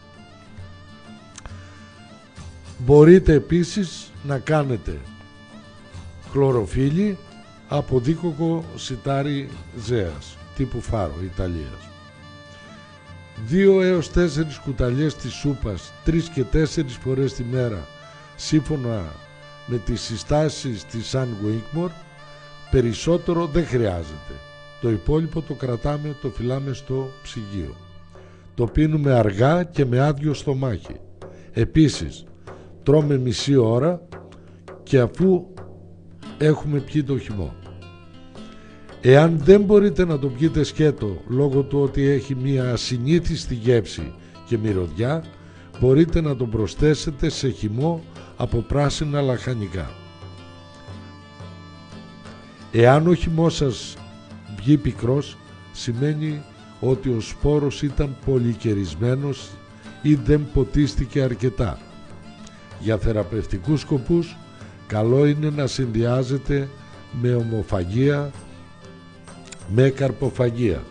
Μπορείτε επίσης να κάνετε χλωροφύλλι από δίκοκο σιτάρι ζέας τύπου Φάρο Ιταλίας. Δύο έως τέσσερις κουταλιές της σούπας τρεις και τέσσερις φορές τη μέρα, σύμφωνα με τις συστάσεις της Αν Γουίτμορ. Περισσότερο δεν χρειάζεται. Το υπόλοιπο το κρατάμε, το φυλάμε στο ψυγείο. Το πίνουμε αργά και με άδειο στομάχι. Επίσης, τρώμε μισή ώρα και αφού έχουμε πιει το χυμό. Εάν δεν μπορείτε να το πιείτε σκέτο λόγω του ότι έχει μία ασυνήθιστη γεύση και μυρωδιά, μπορείτε να τον προσθέσετε σε χυμό από πράσινα λαχανικά. Εάν ο χυμός σας βγει πικρός, σημαίνει ότι ο σπόρος ήταν πολυκαιρισμένος ή δεν ποτίστηκε αρκετά. Για θεραπευτικούς σκοπούς, καλό είναι να συνδυάζεται με ομοφαγία, με καρποφαγία.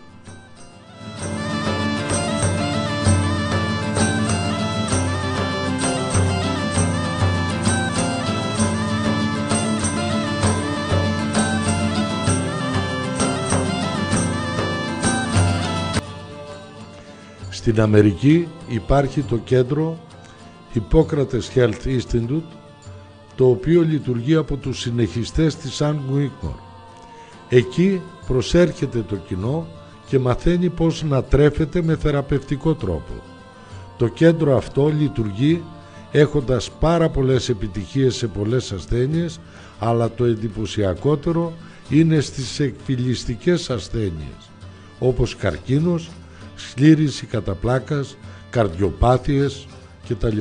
Στην Αμερική υπάρχει το κέντρο Hippocrates Health Institute, το οποίο λειτουργεί από τους συνεχιστές της Ann Wigmore. Εκεί προσέρχεται το κοινό και μαθαίνει πώς να τρέφεται με θεραπευτικό τρόπο. Το κέντρο αυτό λειτουργεί έχοντας πάρα πολλές επιτυχίες σε πολλές ασθένειες, αλλά το εντυπωσιακότερο είναι στις εκφυλιστικές ασθένειες, όπως καρκίνος, σκλήρυνση κατά πλάκας, καρδιοπάθειες κτλ.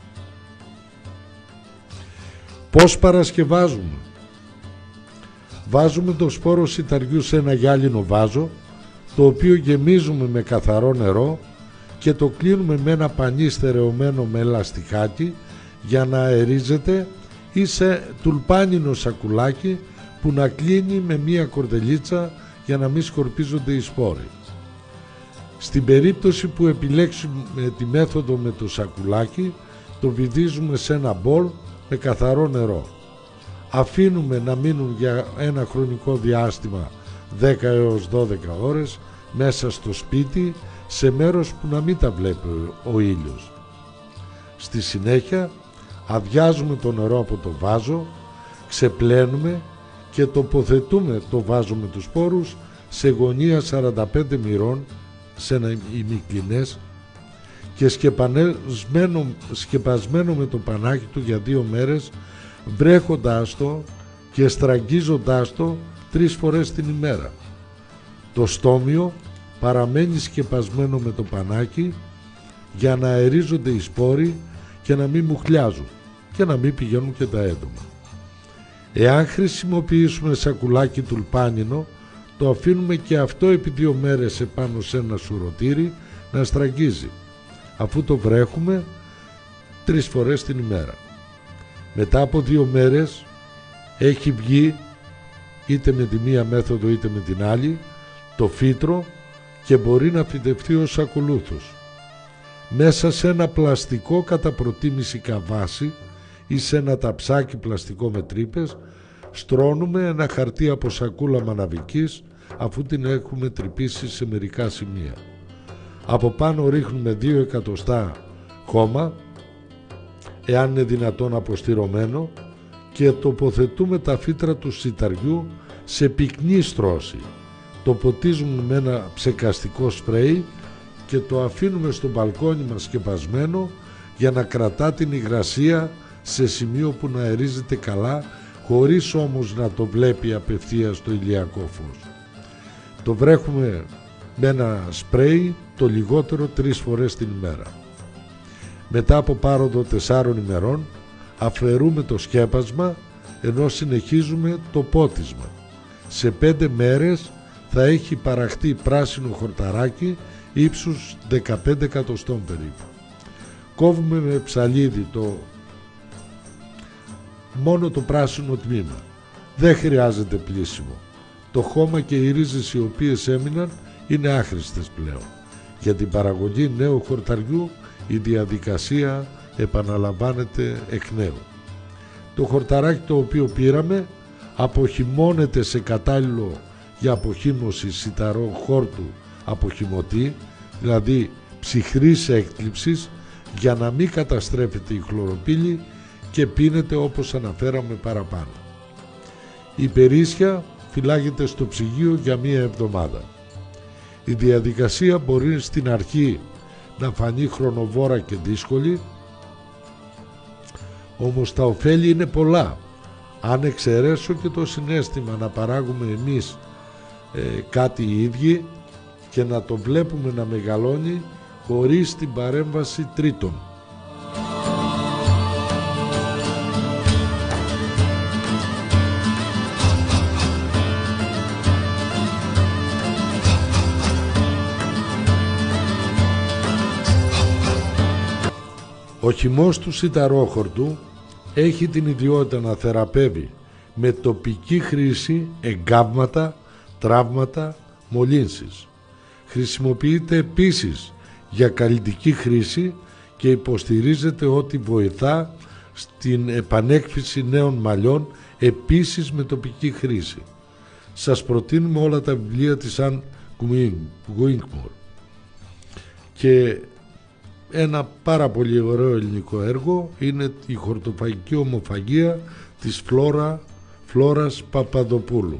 Πώς παρασκευάζουμε? Βάζουμε το σπόρο σιταριού σε ένα γυάλινο βάζο, το οποίο γεμίζουμε με καθαρό νερό και το κλείνουμε με ένα πανί στερεωμένο με ελαστιχάκι για να αερίζεται, ή σε τουλπάνινο σακουλάκι που να κλείνει με μία κορδελίτσα για να μην σκορπίζονται οι σπόροι. Στην περίπτωση που επιλέξουμε τη μέθοδο με το σακουλάκι, το βυθίζουμε σε ένα μπολ με καθαρό νερό. Αφήνουμε να μείνουν για ένα χρονικό διάστημα δέκα έως δώδεκα ώρες μέσα στο σπίτι, σε μέρος που να μην τα βλέπει ο ήλιος. Στη συνέχεια αδειάζουμε το νερό από το βάζο, ξεπλένουμε και τοποθετούμε το βάζο με τους σπόρους σε γωνία σαράντα πέντε μοιρών σε ένα ημικλινές και σκεπασμένο, σκεπασμένο με το πανάκι του για δύο μέρες, βρέχοντάς το και στραγγίζοντάς το τρεις φορές την ημέρα. Το στόμιο παραμένει σκεπασμένο με το πανάκι για να αερίζονται οι σπόροι και να μην μουχλιάζουν και να μην πηγαίνουν και τα έντομα. Εάν χρησιμοποιήσουμε σακουλάκι τουλπάνινο, το αφήνουμε και αυτό επί δύο μέρες επάνω σε ένα σουρωτήρι να στραγγίζει, αφού το βρέχουμε τρεις φορές την ημέρα. Μετά από δύο μέρες έχει βγει, είτε με τη μία μέθοδο είτε με την άλλη, το φύτρο και μπορεί να φυτευτεί ως ακολούθως. Μέσα σε ένα πλαστικό κατά προτίμηση καβάσι ή σε ένα ταψάκι πλαστικό με τρύπες, στρώνουμε ένα χαρτί από σακούλα μαναβικής, αφού την έχουμε τρυπήσει σε μερικά σημεία. Από πάνω ρίχνουμε δύο εκατοστά χώμα, εάν είναι δυνατόν αποστηρωμένο, και τοποθετούμε τα φύτρα του σιταριού σε πυκνή στρώση. Το ποτίζουμε με ένα ψεκαστικό σπρέι και το αφήνουμε στο μπαλκόνι μας σκεπασμένο για να κρατά την υγρασία σε σημείο που να αερίζεται καλά, χωρίς όμως να το βλέπει απευθείας το ηλιακό φως. Το βρέχουμε με ένα σπρέι το λιγότερο τρεις φορές την ημέρα. Μετά από πάροδο τεσσάρων ημερών αφαιρούμε το σκέπασμα, ενώ συνεχίζουμε το πότισμα. Σε πέντε μέρες θα έχει παραχτεί πράσινο χορταράκι ύψους δεκαπέντε εκατοστών περίπου. Κόβουμε με ψαλίδι το μόνο το πράσινο τμήμα. Δεν χρειάζεται πλύσιμο. Το χώμα και οι ρίζες οι οποίες έμειναν είναι άχρηστες πλέον. Για την παραγωγή νέου χορταριού η διαδικασία επαναλαμβάνεται εκ νέου. Το χορταράκι το οποίο πήραμε αποχυμώνεται σε κατάλληλο για αποχύμωση σιταρό χόρτου αποχυμωτή, δηλαδή ψυχρής έκλειψης, για να μην καταστρέφεται η χλωροπύλη, και πίνεται όπως αναφέραμε παραπάνω. Η περίσσια φυλάγεται στο ψυγείο για μία εβδομάδα. Η διαδικασία μπορεί στην αρχή να φανεί χρονοβόρα και δύσκολη, όμως τα ωφέλη είναι πολλά. Αν εξαιρέσω και το συναίσθημα να παράγουμε εμείς ε, κάτι οι ίδιοι και να το βλέπουμε να μεγαλώνει χωρίς την παρέμβαση τρίτων. Ο χυμός του σιταρόχορτου έχει την ιδιότητα να θεραπεύει με τοπική χρήση εγκάβματα, τραύματα, μολύνσεις. Χρησιμοποιείται επίσης για καλλιτική χρήση και υποστηρίζεται ότι βοηθά στην επανέκφυση νέων μαλλιών, επίσης με τοπική χρήση. Σας προτείνουμε όλα τα βιβλία της Αν Γουίνκμορ και ένα πάρα πολύ ωραίο ελληνικό έργο είναι η χορτοφαγική ομοφαγία της Φλόρα, Φλόρας Παπαδοπούλου.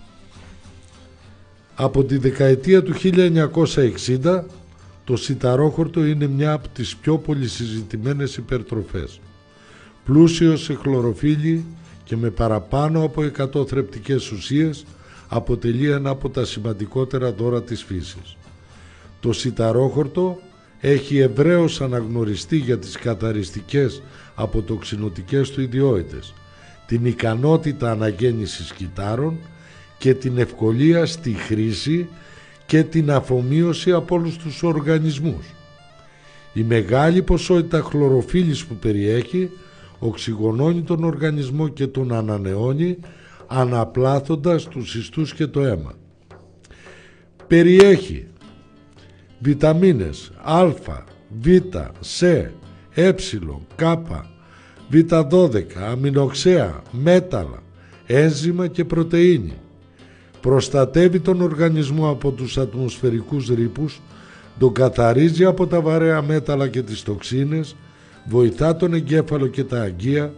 Από τη δεκαετία του χίλια εννιακόσια εξήντα το σιταρόχορτο είναι μια από τις πιο πολύ συζητημένες υπερτροφές. Πλούσιο σε χλωροφύλλη και με παραπάνω από εκατό θρεπτικές ουσίες, αποτελεί ένα από τα σημαντικότερα δώρα της φύσης. Το σιταρόχορτο έχει ευρέως αναγνωριστεί για τις καθαριστικές αποτοξινωτικές του ιδιότητες, την ικανότητα αναγέννησης κυτάρων και την ευκολία στη χρήση και την αφομοίωση από όλους τους οργανισμούς. Η μεγάλη ποσότητα χλωροφύλλης που περιέχει οξυγονώνει τον οργανισμό και τον ανανεώνει, αναπλάθοντας τους ιστούς και το αίμα. Περιέχει βιταμίνες Α, Β, Σ, Ε, Κ, Β δώδεκα, αμινοξέα, μέταλλα, ένζημα και πρωτεΐνη. Προστατεύει τον οργανισμό από τους ατμοσφαιρικούς ρήπους, τον καθαρίζει από τα βαρέα μέταλλα και τις τοξίνες, βοηθά τον εγκέφαλο και τα αγκία,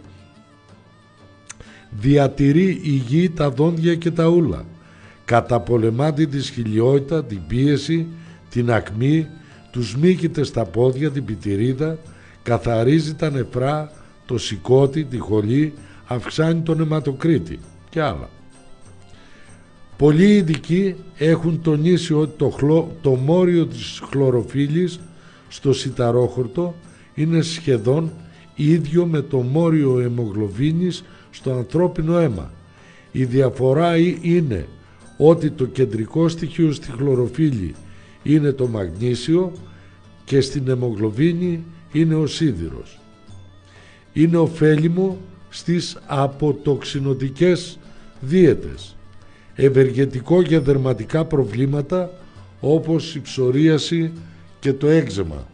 διατηρεί υγιή τα δόντια και τα ούλα, καταπολεμά τη δυσχυλιότητα, την πίεση, την ακμή, τους μύκητες στα πόδια, την πιτηρίδα, καθαρίζει τα νεφρά, το σηκώτη, τη χολή, αυξάνει τον αιματοκρίτη και άλλα. Πολλοί ειδικοί έχουν τονίσει ότι το, χλω, το μόριο της χλωροφύλλης στο σιταρόχορτο είναι σχεδόν ίδιο με το μόριο αιμογλωβίνης στο ανθρώπινο αίμα. Η διαφορά είναι ότι το κεντρικό στοιχείο στη χλωροφύλλη είναι το μαγνήσιο και στην αιμογλωβίνη είναι ο σίδηρος. Είναι ωφέλιμο στις αποτοξινωτικές δίαιτες, ευεργετικό για δερματικά προβλήματα όπως η ψωρίαση και το έκζεμα.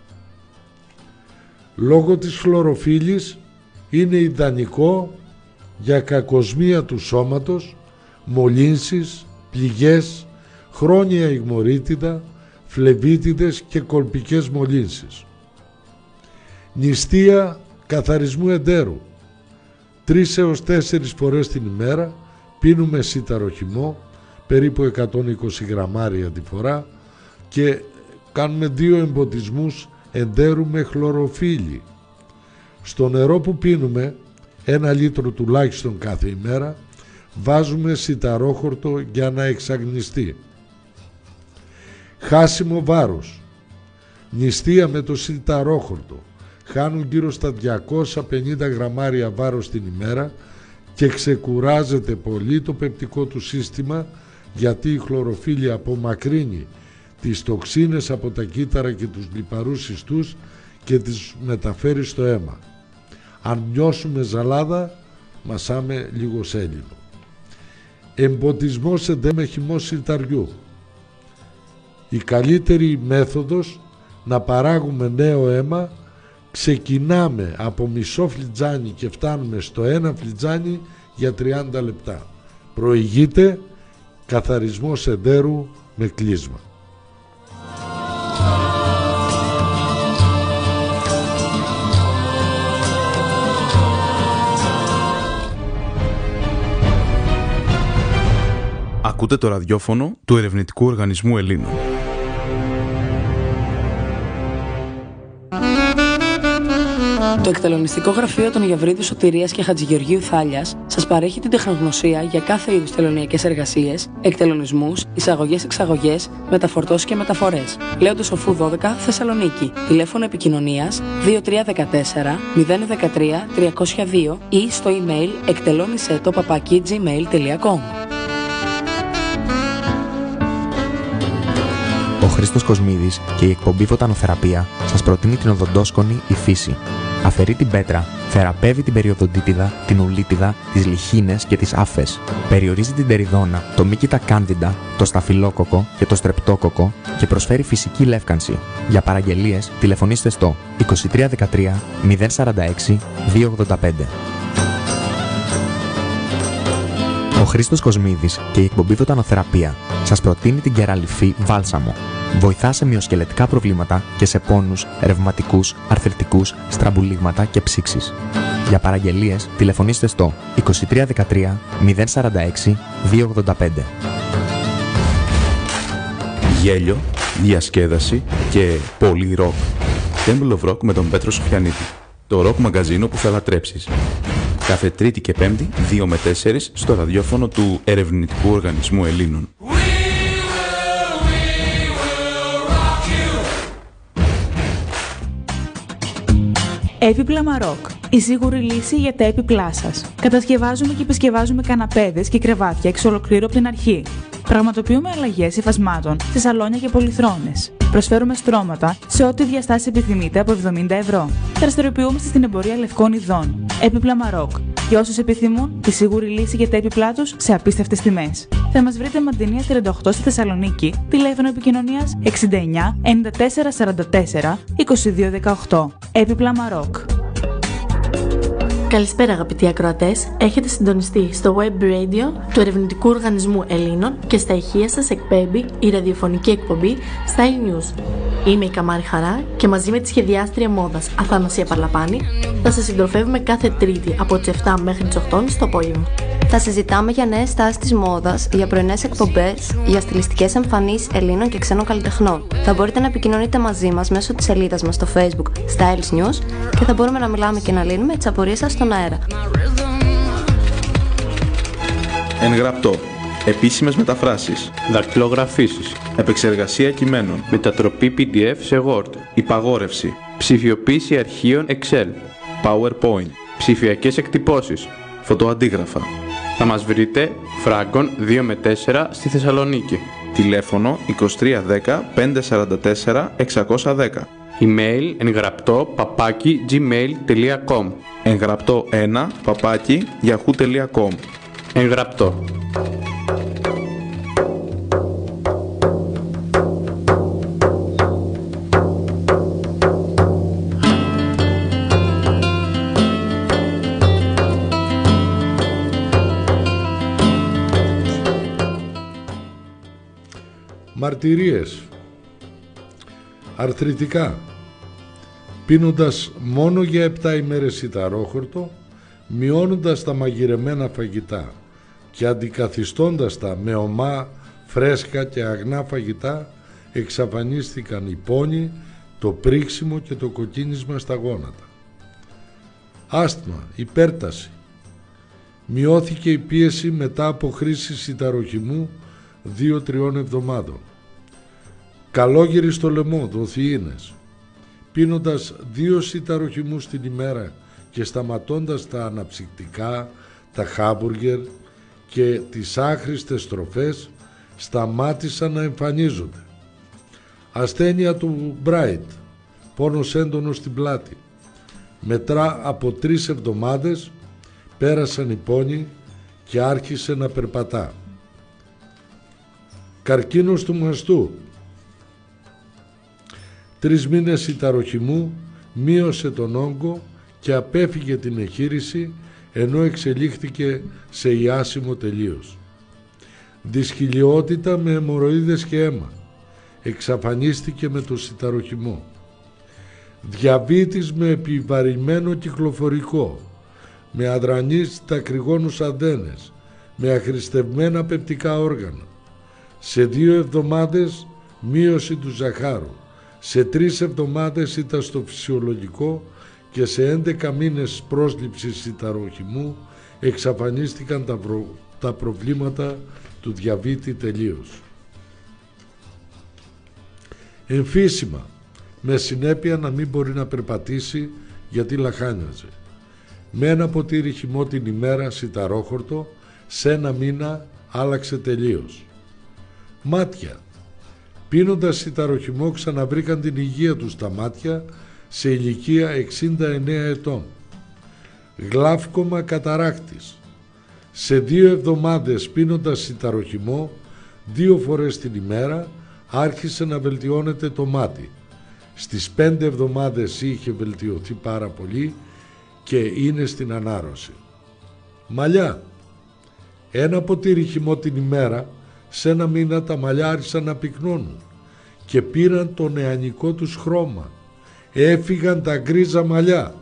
Λόγω της χλωροφύλλης είναι ιδανικό για κακοσμία του σώματος, μολύνσεις, πληγές, χρόνια ιγμωρίτιδα, φλεβίτιδες και κολπικές μολύνσεις. Νηστεία καθαρισμού εντέρου. Τρεις έως τέσσερις φορές την ημέρα πίνουμε σιταροχυμό, περίπου εκατόν είκοσι γραμμάρια τη φορά, και κάνουμε δύο εμποτισμούς εντέρου με χλωροφύλλη. Στο νερό που πίνουμε, ένα λίτρο τουλάχιστον κάθε ημέρα, βάζουμε σιταρόχορτο για να εξαγνιστεί. Χάσιμο βάρος. Νηστεία με το σιταρόχορτο χάνουν γύρω στα διακόσια πενήντα γραμμάρια βάρος την ημέρα και ξεκουράζεται πολύ το πεπτικό του σύστημα, γιατί η χλωροφύλλη απομακρύνει τις τοξίνες από τα κύτταρα και τους λιπαρούς ιστούς και τις μεταφέρει στο αίμα. Αν νιώσουμε ζαλάδα, μασάμε λίγο σέλινο. Εμποτισμός εντέ με χυμό σιταριού. Η καλύτερη μέθοδος να παράγουμε νέο αίμα, ξεκινάμε από μισό φλιτζάνι και φτάνουμε στο ένα φλιτζάνι για τριάντα λεπτά. Προηγείται καθαρισμός εντέρου με κλείσμα. Ακούτε το ραδιόφωνο του Ερευνητικού Οργανισμού Ελλήνων. Το εκτελονιστικό γραφείο των Γιαβρίδου Σωτηρίας και Χατζηγεωργίου Θάλιας σας παρέχει την τεχνογνωσία για κάθε είδους τελωνειακές εργασίες, εκτελονισμούς, εισαγωγές-εξαγωγές, μεταφορτώσεις και μεταφορές. Λέοντος Οφού δώδεκα, Θεσσαλονίκη. Τηλέφωνο επικοινωνίας δύο τρία ένα τέσσερα μηδέν ένα τρία τρία μηδέν δύο ή στο email εκτελώνησέτο παπάκι gmail τελεία com. Ο Χρήστος Κοσμίδης και η εκπομπή Βοτανοθεραπεία σας προτείνει την οδοντόσκονη «Η Φύση». Αφαιρεί την πέτρα, θεραπεύει την περιοδοντίτιδα, την ουλίτιδα, τις λιχίνες και τις άφες. Περιορίζει την τεριδόνα, το μύκητα κάνδιντα, το σταφυλόκοκο και το στρεπτόκοκο και προσφέρει φυσική λεύκανση. Για παραγγελίες τηλεφωνήστε στο είκοσι τρία δεκατρία μηδέν σαράντα έξι διακόσια ογδόντα πέντε. Ο Χρήστος Κοσμίδης και η εκπομπή Βοτανοθεραπεία σας προτείνει την κεραλιφή βάλσαμο. Βοηθά σε μυοσκελετικά προβλήματα και σε πόνους, ρευματικούς, αρθριτικούς, στραμπουλίγματα και ψήξεις. Για παραγγελίες τηλεφωνήστε στο είκοσι τρία δεκατρία μηδέν σαράντα έξι διακόσια ογδόντα πέντε. Γέλιο, διασκέδαση και πολύ ροκ. Temple of Rock με τον Πέτρο Σοφιανίδη. Το ροκ μαγκαζίνο που θα λατρέψεις. Κάθε Τρίτη και Πέμπτη, δύο με τέσσερις, στο ραδιόφωνο του Ερευνητικού Οργανισμού Ελλήνων. Έπιπλα Μαρόκ. Η σίγουρη λύση για τα έπιπλά σας. Κατασκευάζουμε και επισκευάζουμε καναπέδες και κρεβάτια εξ ολοκλήρου από την αρχή. Πραγματοποιούμε αλλαγές υφασμάτων σε σαλόνια και πολυθρόνες. Προσφέρουμε στρώματα σε ό,τι διαστάσεις επιθυμείτε από εβδομήντα ευρώ. Δραστηριοποιούμαστε στην εμπορία λευκών ειδών. Έπιπλα Μαρόκ. Για όσους επιθυμούν τη σίγουρη λύση για τα έπιπλά τους σε απίστευτες τιμές. Θα μας βρείτε Μαντινίας τριάντα οκτώ στη Θεσσαλονίκη, τηλέφωνο επικοινωνίας εξήντα εννιά ενενήντα τέσσερα σαράντα τέσσερα είκοσι δύο δεκαοκτώ. Έπιπλα Μαρόκ. Καλησπέρα αγαπητοί ακροατές, έχετε συντονιστεί στο Web Radio του Ερευνητικού Οργανισμού Ελλήνων και στα ηχεία σας εκπέμπει η ραδιοφωνική εκπομπή Style News. Είμαι η Καμάρη Χαρά και μαζί με τη σχεδιάστρια μόδας Αθανασία Παρλαπάνη θα σας συντροφεύουμε κάθε Τρίτη από τις επτά μέχρι τις οκτώ στο απόγευμα. Θα συζητάμε για νέες τάσεις της μόδας, για πρωινές εκπομπές, για στιλιστικές εμφανίσεις Ελλήνων και ξένων καλλιτεχνών. Θα μπορείτε να επικοινωνείτε μαζί μας μέσω της σελίδας μας στο Facebook Styles News και θα μπορούμε να μιλάμε και να λύνουμε τις απορίες σας στον αέρα. Εγγραπτό. Επίσημες μεταφράσεις. Δακτυλογραφήσεις. Επεξεργασία κειμένων. Μετατροπή πι ντι εφ σε Word. Υπαγόρευση. Ψηφιοποίηση αρχείων Excel. PowerPoint. Ψηφιακές εκτυπώσεις. Φωτοαντίγραφα. Θα μας βρείτε Φράγκον δύο με τέσσερα στη Θεσσαλονίκη. Τηλέφωνο είκοσι τρία δέκα πεντακόσια σαράντα τέσσερα εξακόσια δέκα. Email εγγραπτό παπάκι gmail τελεία com. Εγγραπτό ένα παπάκι yahoo τελεία com. Εγγραπτό. Μαρτυρίες. Αρθριτικά. Πίνοντας μόνο για επτά ημέρες σιταρόχορτο, μειώνοντας τα μαγειρεμένα φαγητά και αντικαθιστώντας τα με ομά, φρέσκα και αγνά φαγητά, εξαφανίστηκαν οι πόνοι, το πρίξιμο και το κοκκίνισμα στα γόνατα. Άσθμα, υπέρταση. Μειώθηκε η πίεση μετά από χρήση σιταροχημού δύο-τριών εβδομάδων. Καλόγερη στο λαιμό, δοθιίνες. Πίνοντας δύο σιταροχυμούς την ημέρα και σταματώντας τα αναψυκτικά, τα χάμπουργκερ και τις άχρηστες τροφές, σταμάτησαν να εμφανίζονται. Ασθένεια του Μπράιτ, πόνος έντονος στην πλάτη. Μετρά από τρεις εβδομάδες πέρασαν οι πόνοι και άρχισε να περπατά. Καρκίνος του μαστού. Τρεις μήνες ιταροχημού μείωσε τον όγκο και απέφυγε την εχείριση, ενώ εξελίχθηκε σε ιάσιμο τελείως. Δυσκυλιότητα με αιμορροίδες και αίμα. Εξαφανίστηκε με το σιταροχημό. Διαβήτης με επιβαρημένο κυκλοφορικό, με αδρανείς τακρυγόνους αδένες, με αχρηστευμένα πεπτικά όργανα. Σε δύο εβδομάδες μείωση του ζαχάρου. Σε τρεις εβδομάδες ήταν στο φυσιολογικό και σε έντεκα μήνες πρόσληψης σιταροχημού εξαφανίστηκαν τα, προ... τα προβλήματα του διαβήτη τελείως. Εμφύσιμα, με συνέπεια να μην μπορεί να περπατήσει γιατί λαχάνιαζε. Με ένα ποτήρι χυμό την ημέρα σιταρόχορτο, σε ένα μήνα άλλαξε τελείως. Μάτια. Πίνοντας σιταροχυμό ξαναβρήκαν την υγεία τους τα μάτια σε ηλικία εξήντα εννέα ετών. Γλαύκομα καταράκτης. Σε δύο εβδομάδες πίνοντας σιταροχυμό, δύο φορές την ημέρα, άρχισε να βελτιώνεται το μάτι. Στις πέντε εβδομάδες είχε βελτιωθεί πάρα πολύ και είναι στην ανάρρωση. Μαλλιά. Ένα ποτήρι χυμό την ημέρα, σε ένα μήνα τα μαλλιά άρχισαν να πυκνώνουν και πήραν το νεανικό τους χρώμα. Έφυγαν τα γκρίζα μαλλιά.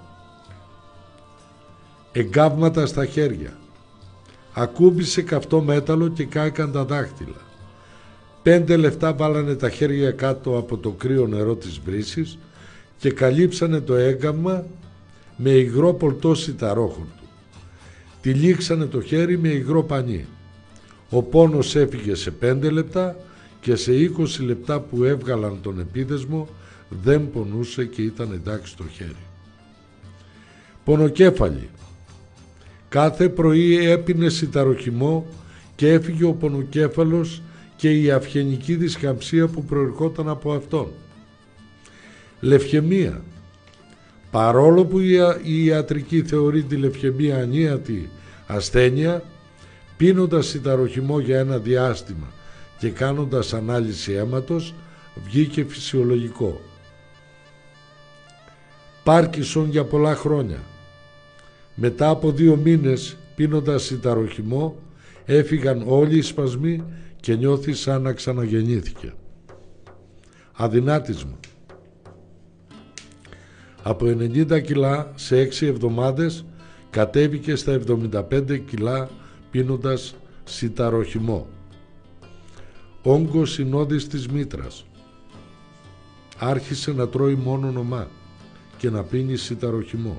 Εγκάβματα στα χέρια. Ακούμπησε καυτό μέταλλο και κάηκαν τα δάχτυλα. Πέντε λεπτά βάλανε τα χέρια κάτω από το κρύο νερό της βρύσης και καλύψανε το έγκαμμα με υγρό πολτό σιταρόχορτο. Τυλίξανε το χέρι με υγρό πανί. Ο πόνος έφυγε σε πέντε λεπτά και σε είκοσι λεπτά που έβγαλαν τον επίδεσμο δεν πονούσε και ήταν εντάξει το χέρι. Πονοκέφαλη. Κάθε πρωί έπινε σιταροχυμό και έφυγε ο πονοκέφαλος και η αυγενική δυσκαμψία που προερχόταν από αυτόν. Λευχαιμία. Παρόλο που η ιατρική θεωρεί τη λευχαιμία ανίατη ασθένεια, πίνοντας σιταροχυμό για ένα διάστημα και κάνοντας ανάλυση αίματος, βγήκε φυσιολογικό. Πάρκινσον για πολλά χρόνια. Μετά από δύο μήνες πίνοντας σιταροχυμό, έφυγαν όλοι οι σπασμοί και νιώθει σαν να ξαναγεννήθηκε. Αδυνάτισμα. Από ενενήντα κιλά σε έξι εβδομάδες κατέβηκε στα εβδομήντα πέντε κιλά πίνοντας σιταροχυμό. Όγκος συνόδης της μήτρας. Άρχισε να τρώει μόνο νομά και να πίνει σιταροχυμό.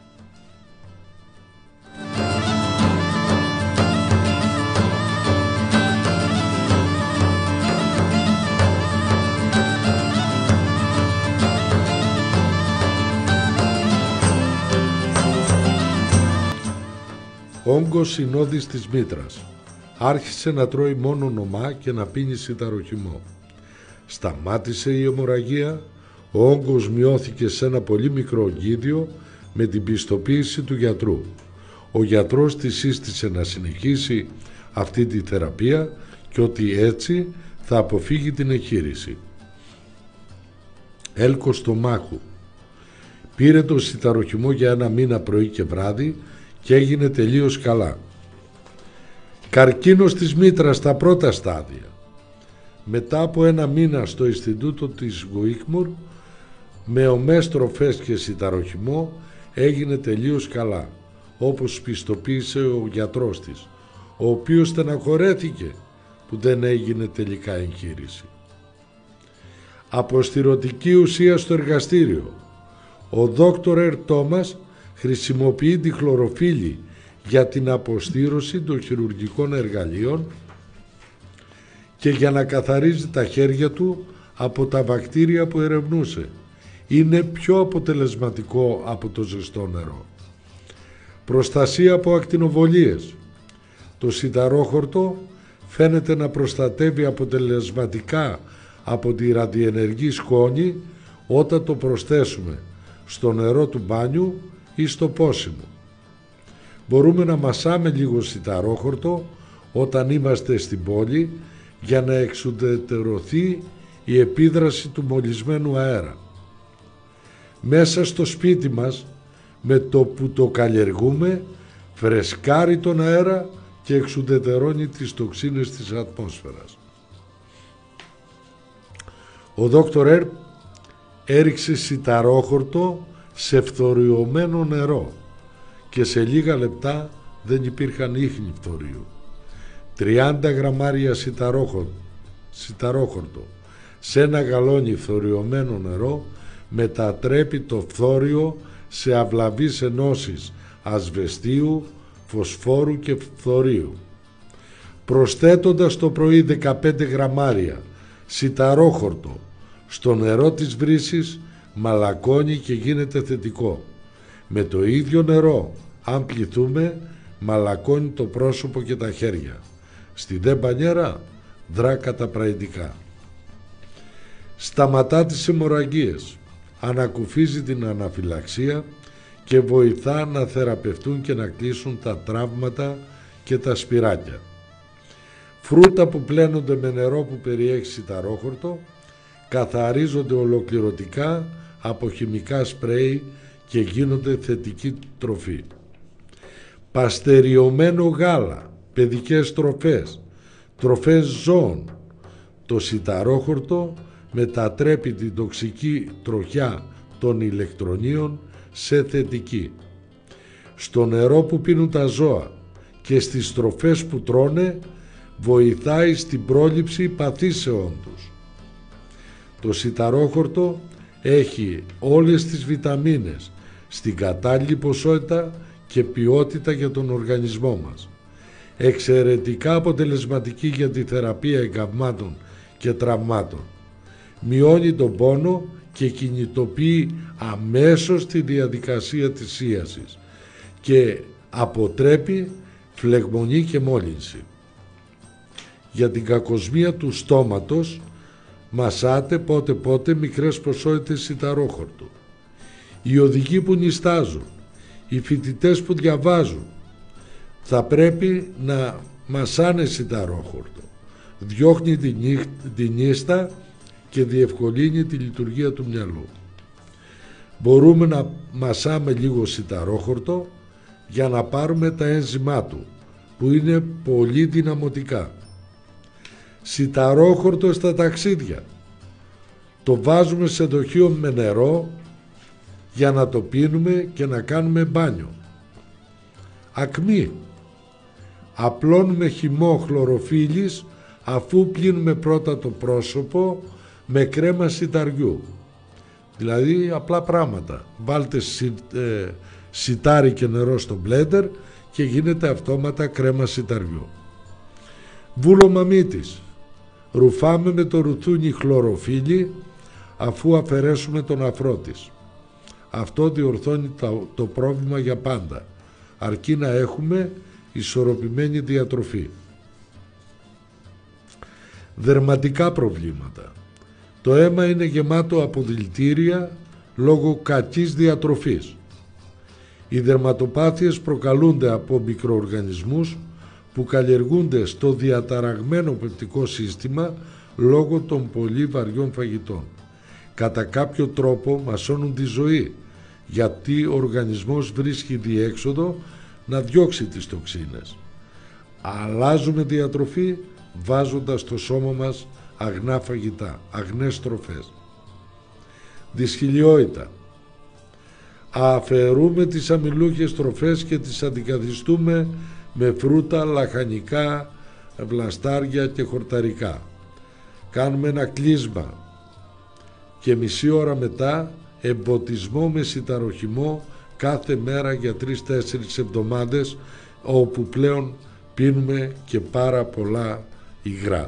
Όγκος συνόδης της μήτρας. Άρχισε να τρώει μόνο νομά και να πίνει σιταροχυμό. Σταμάτησε η αιμορραγία, ο όγκος μειώθηκε σε ένα πολύ μικρό ογκίδιο με την πιστοποίηση του γιατρού. Ο γιατρός της σύστησε να συνεχίσει αυτή τη θεραπεία και ότι έτσι θα αποφύγει την εκχείρηση. Έλκος στομάχου. Πήρε το σιταροχυμό για ένα μήνα πρωί και βράδυ και έγινε τελείως καλά. Καρκίνος της μήτρας στα πρώτα στάδια. Μετά από ένα μήνα στο Ινστιτούτο της Γουίκμουρ, με ομές τροφές και σιταροχυμό, έγινε τελείως καλά, όπως πιστοποίησε ο γιατρός της, ο οποίος στεναχωρέθηκε που δεν έγινε τελικά εγχείρηση. Αποστηρωτική ουσία στο εργαστήριο. Ο δόκτωρ Ερ Τόμας χρησιμοποιεί τη χλωροφύλλη για την αποστήρωση των χειρουργικών εργαλείων και για να καθαρίζει τα χέρια του από τα βακτήρια που ερευνούσε. Είναι πιο αποτελεσματικό από το ζεστό νερό. Προστασία από ακτινοβολίες. Το σιταρόχορτο φαίνεται να προστατεύει αποτελεσματικά από τη ραδιενεργή σκόνη όταν το προσθέσουμε στο νερό του μπάνιου ή στο πόσιμο. Μπορούμε να μασάμε λίγο σιταρόχορτο όταν είμαστε στην πόλη για να εξουδετερωθεί η επίδραση του μολυσμένου αέρα. Μέσα στο σπίτι μας, με το που το καλλιεργούμε, φρεσκάρει τον αέρα και εξουδετερώνει τις τοξίνες της ατμόσφαιρας. Ο δόκτωρ Ερ έριξε σιταρόχορτο σε φθοριωμένο νερό και σε λίγα λεπτά δεν υπήρχαν ίχνη φθορίου. τριάντα γραμμάρια σιταρόχορτο σε ένα γαλόνι φθοριωμένο νερό μετατρέπει το φθόριο σε αυλαβείς ενώσεις ασβεστίου, φωσφόρου και φθορίου. Προσθέτοντας το πρωί δεκαπέντε γραμμάρια σιταρόχορτο στο νερό της βρύσης, μαλακώνει και γίνεται θετικό. Με το ίδιο νερό, αν πληθούμε, μαλακώνει το πρόσωπο και τα χέρια. Στη δε μπανιέρα δρά καταπραϊντικά. Σταματά τις αιμορραγίες, ανακουφίζει την αναφυλαξία και βοηθά να θεραπευτούν και να κλείσουν τα τραύματα και τα σπυράκια. Φρούτα που πλένονται με νερό που περιέχει σιταρόχορτο καθαρίζονται ολοκληρωτικά από χημικά σπρέι και γίνονται θετική τροφή. Παστεριωμένο γάλα, παιδικές τροφές, τροφές ζώων. Το σιταρόχορτο μετατρέπει την τοξική τροχιά των ηλεκτρονίων σε θετική. Στο νερό που πίνουν τα ζώα και στις τροφές που τρώνε βοηθάει στην πρόληψη παθήσεών τους. Το σιταρόχορτο έχει όλες τις βιταμίνες στην κατάλληλη ποσότητα και ποιότητα για τον οργανισμό μας. Εξαιρετικά αποτελεσματική για τη θεραπεία εγκαυμάτων και τραυμάτων. Μειώνει τον πόνο και κινητοποιεί αμέσως τη διαδικασία της ίασης και αποτρέπει φλεγμονή και μόλυνση. Για την κακοσμία του στόματος μασάτε πότε πότε μικρές ποσότητες σιταρόχορτου. Οι οδηγοί που νηστάζουν, οι φοιτητές που διαβάζουν θα πρέπει να μασάνε σιταρόχορτο. Διώχνει την νύστα και διευκολύνει τη λειτουργία του μυαλού. Μπορούμε να μασάμε λίγο σιταρόχορτο για να πάρουμε τα ένζυμά του που είναι πολύ δυναμωτικά. Σιταρόχορτο στα ταξίδια. Το βάζουμε σε δοχείο με νερό για να το πίνουμε και να κάνουμε μπάνιο. Ακμή. Απλώνουμε χυμό χλωροφύλλης αφού πλύνουμε πρώτα το πρόσωπο με κρέμα σιταριού. Δηλαδή απλά πράγματα. Βάλτε σι, ε, σιτάρι και νερό στο μπλέντερ και γίνεται αυτόματα κρέμα σιταριού. Βούλωμα μύτης. Ρουφάμε με το ρουθούνι χλωροφύλλη αφού αφαιρέσουμε τον αφρό της. Αυτό διορθώνει το, το πρόβλημα για πάντα, αρκεί να έχουμε ισορροπημένη διατροφή. Δερματικά προβλήματα. Το αίμα είναι γεμάτο από δηλητήρια λόγω κακής διατροφής. Οι δερματοπάθειες προκαλούνται από μικροοργανισμούς που καλλιεργούνται στο διαταραγμένο πεπτικό σύστημα λόγω των πολύ βαριών φαγητών. Κατά κάποιο τρόπο μασώνουν τη ζωή, γιατί ο οργανισμός βρίσκει διέξοδο να διώξει τις τοξίνες. Αλλάζουμε διατροφή βάζοντας στο σώμα μας αγνά φαγητά, αγνές τροφές. Δυσχυλιότητα. Αφαιρούμε τις αμυλούχες τροφές και τις αντικαθιστούμε με φρούτα, λαχανικά, βλαστάρια και χορταρικά. Κάνουμε ένα κλείσμα και μισή ώρα μετά εμποτισμό με σιταροχυμό κάθε μέρα για τρεις τέσσερις εβδομάδες, όπου πλέον πίνουμε και πάρα πολλά υγρά.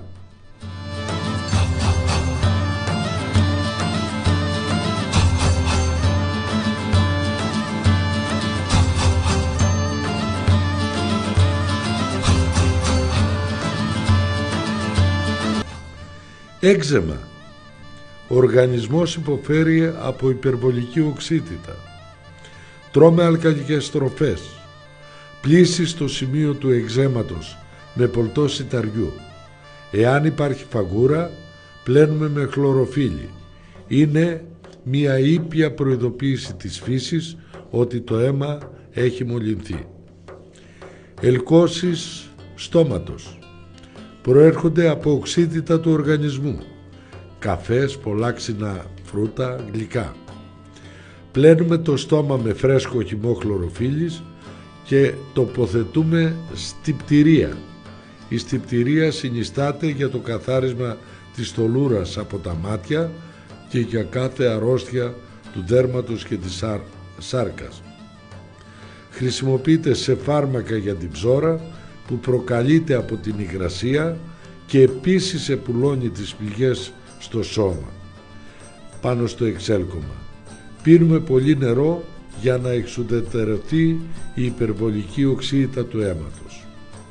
Έξεμα. Ο οργανισμός υποφέρει από υπερβολική οξύτητα. Τρώμε αλκαλικές τροφές. Πλύση στο σημείο του εξαίματος με πολτό σιταριού. Εάν υπάρχει φαγούρα, πλένουμε με χλωροφύλλη. Είναι μια ήπια προειδοποίηση της φύσης ότι το αίμα έχει μολυνθεί. Ελκώσεις στόματος. Προέρχονται από οξύτητα του οργανισμού. Καφές, πολλά ξινά φρούτα, γλυκά. Πλένουμε το στόμα με φρέσκο χυμό χλωροφύλλης και τοποθετούμε στυπτηρία. Η στυπτηρία συνιστάται για το καθάρισμα της στολούρας από τα μάτια και για κάθε αρρώστια του δέρματος και της σάρκας. Χρησιμοποιείται σε φάρμακα για την ψώρα που προκαλείται από την υγρασία και επίσης επουλώνει τις πληγές στο σώμα πάνω στο εξέλκωμα. Πίνουμε πολύ νερό για να εξουδετερωθεί η υπερβολική οξύτητα του αίματος.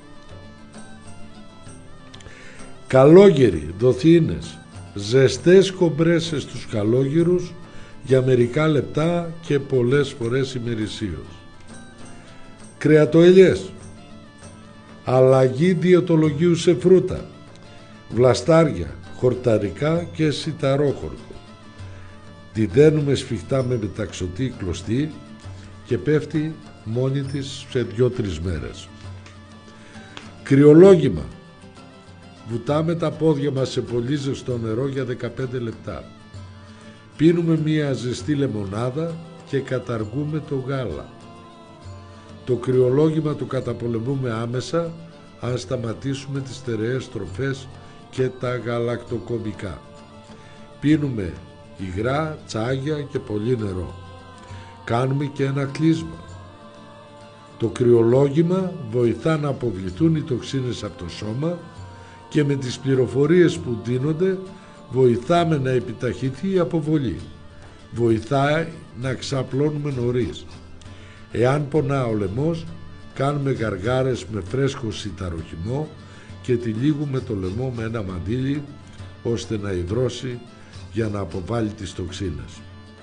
Καλόγεροι, δοθήνες, ζεστές κομπρέσες στους καλόγερους για μερικά λεπτά και πολλές φορές ημερησίως. Κρεατοελιές, αλλαγή διαιτολογίου σε φρούτα, βλαστάρια, χορταρικά και σιταρόχορτο. Τη δένουμε σφιχτά με μεταξωτή κλωστή και πέφτει μόνη της σε δύο-τρεις μέρες. Κρυολόγημα. Βουτάμε τα πόδια μας σε πολύ ζεστό νερό για δεκαπέντε λεπτά. Πίνουμε μία ζεστή λεμονάδα και καταργούμε το γάλα. Το κρυολόγημα το καταπολεμούμε άμεσα αν σταματήσουμε τις στερεές τροφές και τα γαλακτοκομικά. Πίνουμε υγρά, τσάγια και πολύ νερό. Κάνουμε και ένα κλείσμα. Το κρυολόγημα βοηθά να αποβληθούν οι τοξίνες από το σώμα και με τις πληροφορίες που δίνονται βοηθάμε να επιταχυνθεί η αποβολή. Βοηθάει να ξαπλώνουμε νωρίς. Εάν πονά ο λαιμός, κάνουμε γαργάρες με φρέσκο σιταροχυμό και τυλίγουμε το λαιμό με ένα μαντίλι ώστε να υδρώσει για να αποβάλει τις τοξίνες.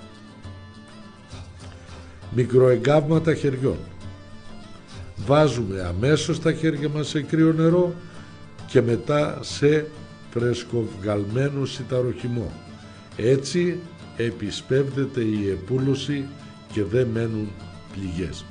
Μικροεγκάβματα χεριών. Βάζουμε αμέσως τα χέρια μας σε κρύο νερό και μετά σε φρεσκοβγαλμένο σιταροχυμό. Έτσι επισπεύδεται η επούλωση και δεν μένουν πληγές.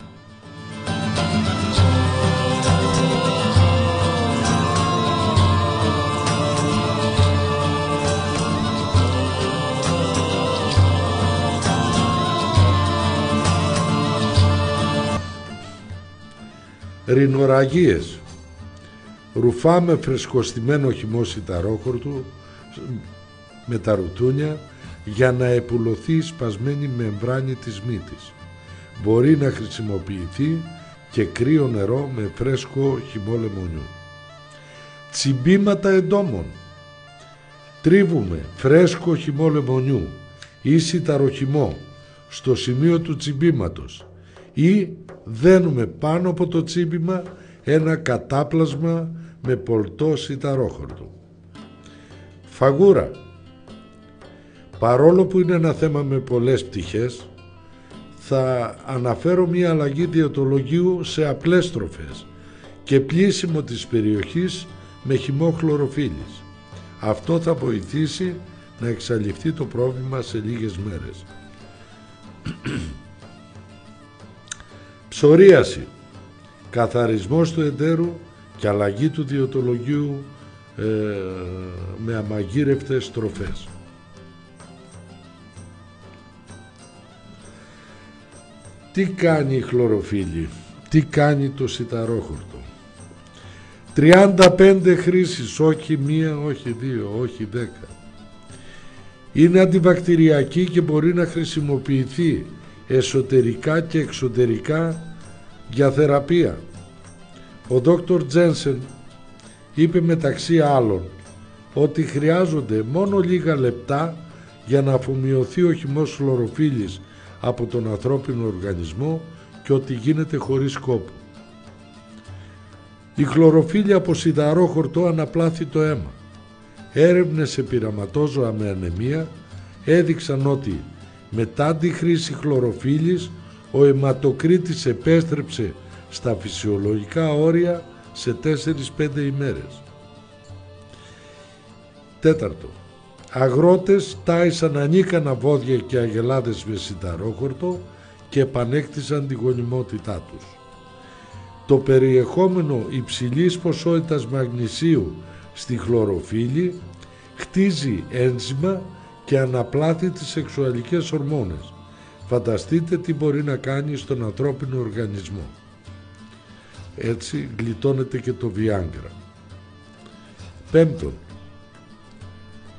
Ρινοραγίες. Ρουφάμε φρεσκοστημένο χυμό σιταρόχορτου με τα ρουτούνια για να επουλωθεί η σπασμένη μεμβράνη της μύτης. Μπορεί να χρησιμοποιηθεί και κρύο νερό με φρέσκο χυμό λεμονιού. Τσιμπήματα εντόμων. Τρίβουμε φρέσκο χυμό λεμονιού ή σιταροχυμό στο σημείο του τσιμπήματος ή δένουμε πάνω από το τσίμπημα ένα κατάπλασμα με πολτό σιταρόχορτο. Φαγούρα. Παρόλο που είναι ένα θέμα με πολλές πτυχές, θα αναφέρω μια αλλαγή διαιτολογίου σε απλές τροφές και πλύσιμο της περιοχής με χυμό χλωροφύλλης. Αυτό θα βοηθήσει να εξαλειφθεί το πρόβλημα σε λίγες μέρες. Ψωρίαση. Καθαρισμός του εντέρου και αλλαγή του διαιτολογίου ε, με αμαγείρευτες τροφές. Τι κάνει η χλωροφύλλη, τι κάνει το σιταρόχορτο. τριάντα πέντε χρήσεις, όχι μία, όχι δύο, όχι δέκα. Είναι αντιβακτηριακή και μπορεί να χρησιμοποιηθεί εσωτερικά και εξωτερικά για θεραπεία. Ο δόκτωρ Τζένσεν είπε μεταξύ άλλων ότι χρειάζονται μόνο λίγα λεπτά για να αφομοιωθεί ο χυμός χλωροφύλλης από τον ανθρώπινο οργανισμό και ότι γίνεται χωρίς κόπο. Η χλωροφύλλη από σιταρόχορτο αναπλάθει το αίμα. Έρευνες σε πειραματόζωα με ανεμία έδειξαν ότι μετά τη χρήση χλωροφύλλης ο αιματοκρίτης επέστρεψε στα φυσιολογικά όρια σε τέσσερις πέντε ημέρες. Τέταρτο. Αγρότες τάισαν ανίκανα βόδια και αγελάδες με σιταρόχορτο και επανέκτησαν τη γονιμότητά τους. Το περιεχόμενο υψηλής ποσότητας μαγνησίου στη χλωροφύλλη χτίζει ένζημα και αναπλάθει τις σεξουαλικές ορμόνες. Φανταστείτε τι μπορεί να κάνει στον ανθρώπινο οργανισμό. Έτσι γλιτώνεται και το Viagra. Πέμπτον.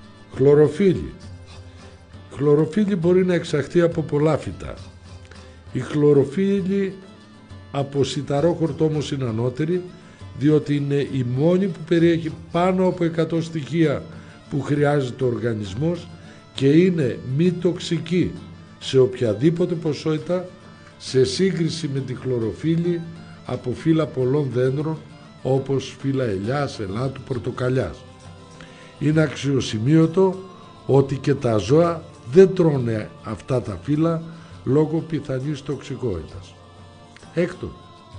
Χλωροφύλλη. Χλωροφύλλη μπορεί να εξαχθεί από πολλά φυτά. Η χλωροφύλλη από σιταρόχορτο όμως είναι ανώτερη, διότι είναι η μόνη που περιέχει πάνω από εκατό στοιχεία που χρειάζεται ο οργανισμός και είναι μη τοξική σε οποιαδήποτε ποσότητα σε σύγκριση με τη χλωροφύλλη από φύλλα πολλών δέντρων όπως φύλλα ελιάς, ελάτου, πορτοκαλιάς. Είναι αξιοσημείωτο ότι και τα ζώα δεν τρώνε αυτά τα φύλλα λόγω πιθανής τοξικότητας. Έκτον,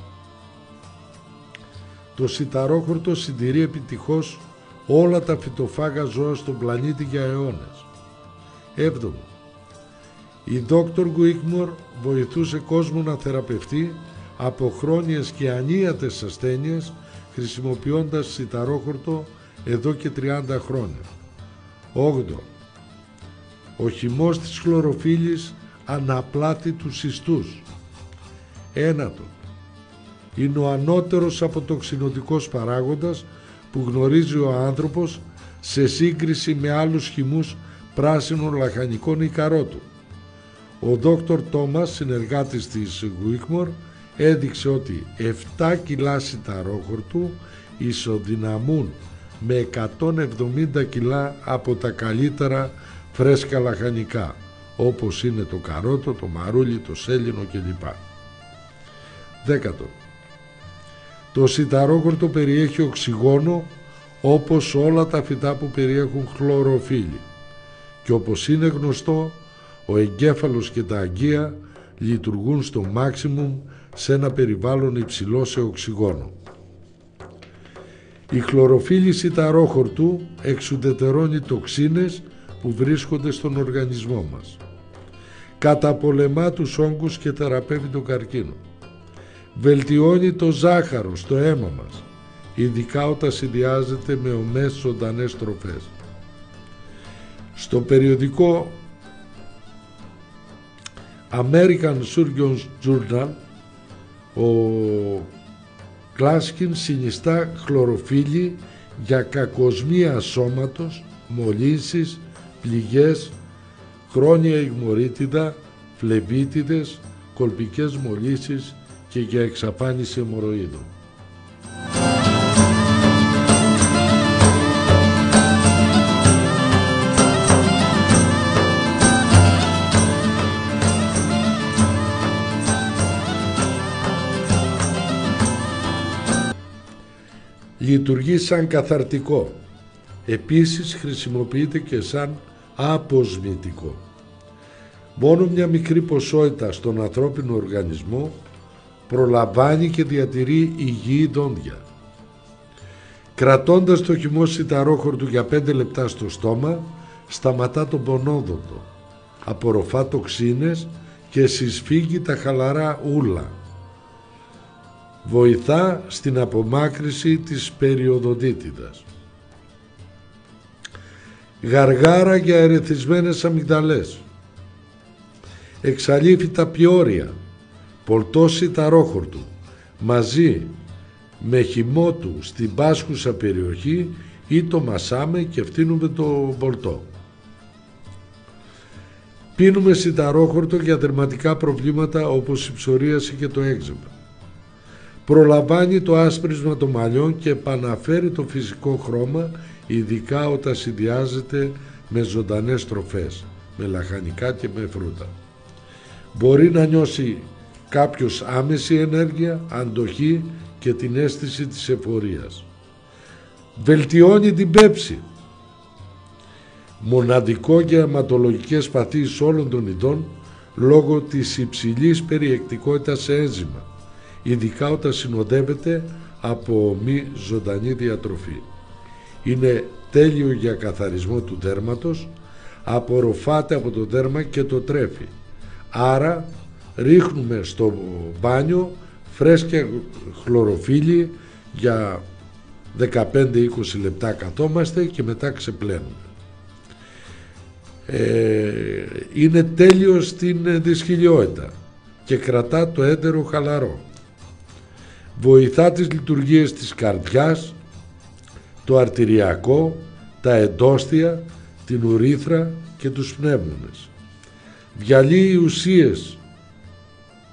το σιταρόχορτο συντηρεί επιτυχώς όλα τα φυτοφάγα ζώα στον πλανήτη για αιώνες. Έβδομο, η Δόκτωρ Γουίκμορ βοηθούσε κόσμο να θεραπευτεί από χρόνιες και ανίατες ασθένειες χρησιμοποιώντας σιταρόχορτο εδώ και τριάντα χρόνια. Όγδο, ο χυμός της χλωροφύλλης αναπλάττει τους ιστούς. Ένατο, είναι ο ανώτερος αποτοξινωτικός παράγοντας που γνωρίζει ο άνθρωπος σε σύγκριση με άλλους χυμούς πράσινων λαχανικών ή καρότου. Ο Δόκτωρ Τόμας, συνεργάτης της Γουίκμορ, έδειξε ότι επτά κιλά σιταρόχορτου ισοδυναμούν με εκατόν εβδομήντα κιλά από τα καλύτερα φρέσκα λαχανικά, όπως είναι το καρότο, το μαρούλι, το σέλινο κλπ. Δέκατο, το σιταρόχορτο περιέχει οξυγόνο όπως όλα τα φυτά που περιέχουν χλωροφύλλη και όπως είναι γνωστό, ο εγκέφαλος και τα αγκία λειτουργούν στο maximum σε ένα περιβάλλον υψηλό σε οξυγόνο. Η χλωροφύλλη σιταρόχορτου εξουδετερώνει τοξίνες που βρίσκονται στον οργανισμό μας. Καταπολεμά τους όγκους και θεραπεύει τον καρκίνο. Βελτιώνει το ζάχαρο στο αίμα μας, ειδικά όταν συνδυάζεται με ομές ζωντανές τροφές. Στο περιοδικό American Surgeons Journal, ο Κλάσκιν συνιστά χλωροφύλλη για κακοσμία σώματος, μολύνσεις, πληγές, χρόνια ιγμωρίτιδα, φλεβίτιδες, κολπικές μολύσεις και για εξαφάνιση αιμορροίδων. Λειτουργεί σαν καθαρτικό. Επίσης χρησιμοποιείται και σαν αποσμητικό. Μόνο μια μικρή ποσότητα στον ανθρώπινο οργανισμό προλαμβάνει και διατηρεί υγιή δόντια. Κρατώντας το χυμό σιταρόχορτου για πέντε λεπτά στο στόμα, σταματά τον πονόδοντο, απορροφά τοξίνες και συσφίγγει τα χαλαρά ούλα. Βοηθά στην απομάκρυση της περιοδοντίτιδας. Γαργάρα για ερεθισμένες αμυγδαλές. Εξαλείφυτα πιόρια, πολτό σιταρόχορτου, μαζί με χυμό του στην πάσχουσα περιοχή ή το μασάμε και φτύνουμε το πολτό. Πίνουμε σιταρόχορτο για δερματικά προβλήματα όπως η ψωρίαση και το έξιμα. Προλαμβάνει το άσπρισμα των μαλλιών και επαναφέρει το φυσικό χρώμα, ειδικά όταν συνδυάζεται με ζωντανές τροφές, με λαχανικά και με φρούτα. Μπορεί να νιώσει κάποιος άμεση ενέργεια, αντοχή και την αίσθηση της εφορίας. Βελτιώνει την πέψη. Μοναδικό για αιματολογικές παθήσεις όλων των ειδών λόγω της υψηλής περιεκτικότητας σε ένζημα, ειδικά όταν συνοδεύεται από μη ζωντανή διατροφή. Είναι τέλειο για καθαρισμό του δέρματος, απορροφάται από το δέρμα και το τρέφει. Άρα ρίχνουμε στο μπάνιο φρέσκια χλωροφύλλη για δεκαπέντε με είκοσι λεπτά, καθόμαστε και μετά ξεπλένουμε. Ε, είναι τέλειο στην δυσχυλιότητα και κρατά το έντερο χαλαρό. Βοηθά τις λειτουργίες της καρδιάς, το αρτηριακό, τα εντόστια, την ουρίθρα και τους πνεύμονες. Διαλύει ουσίες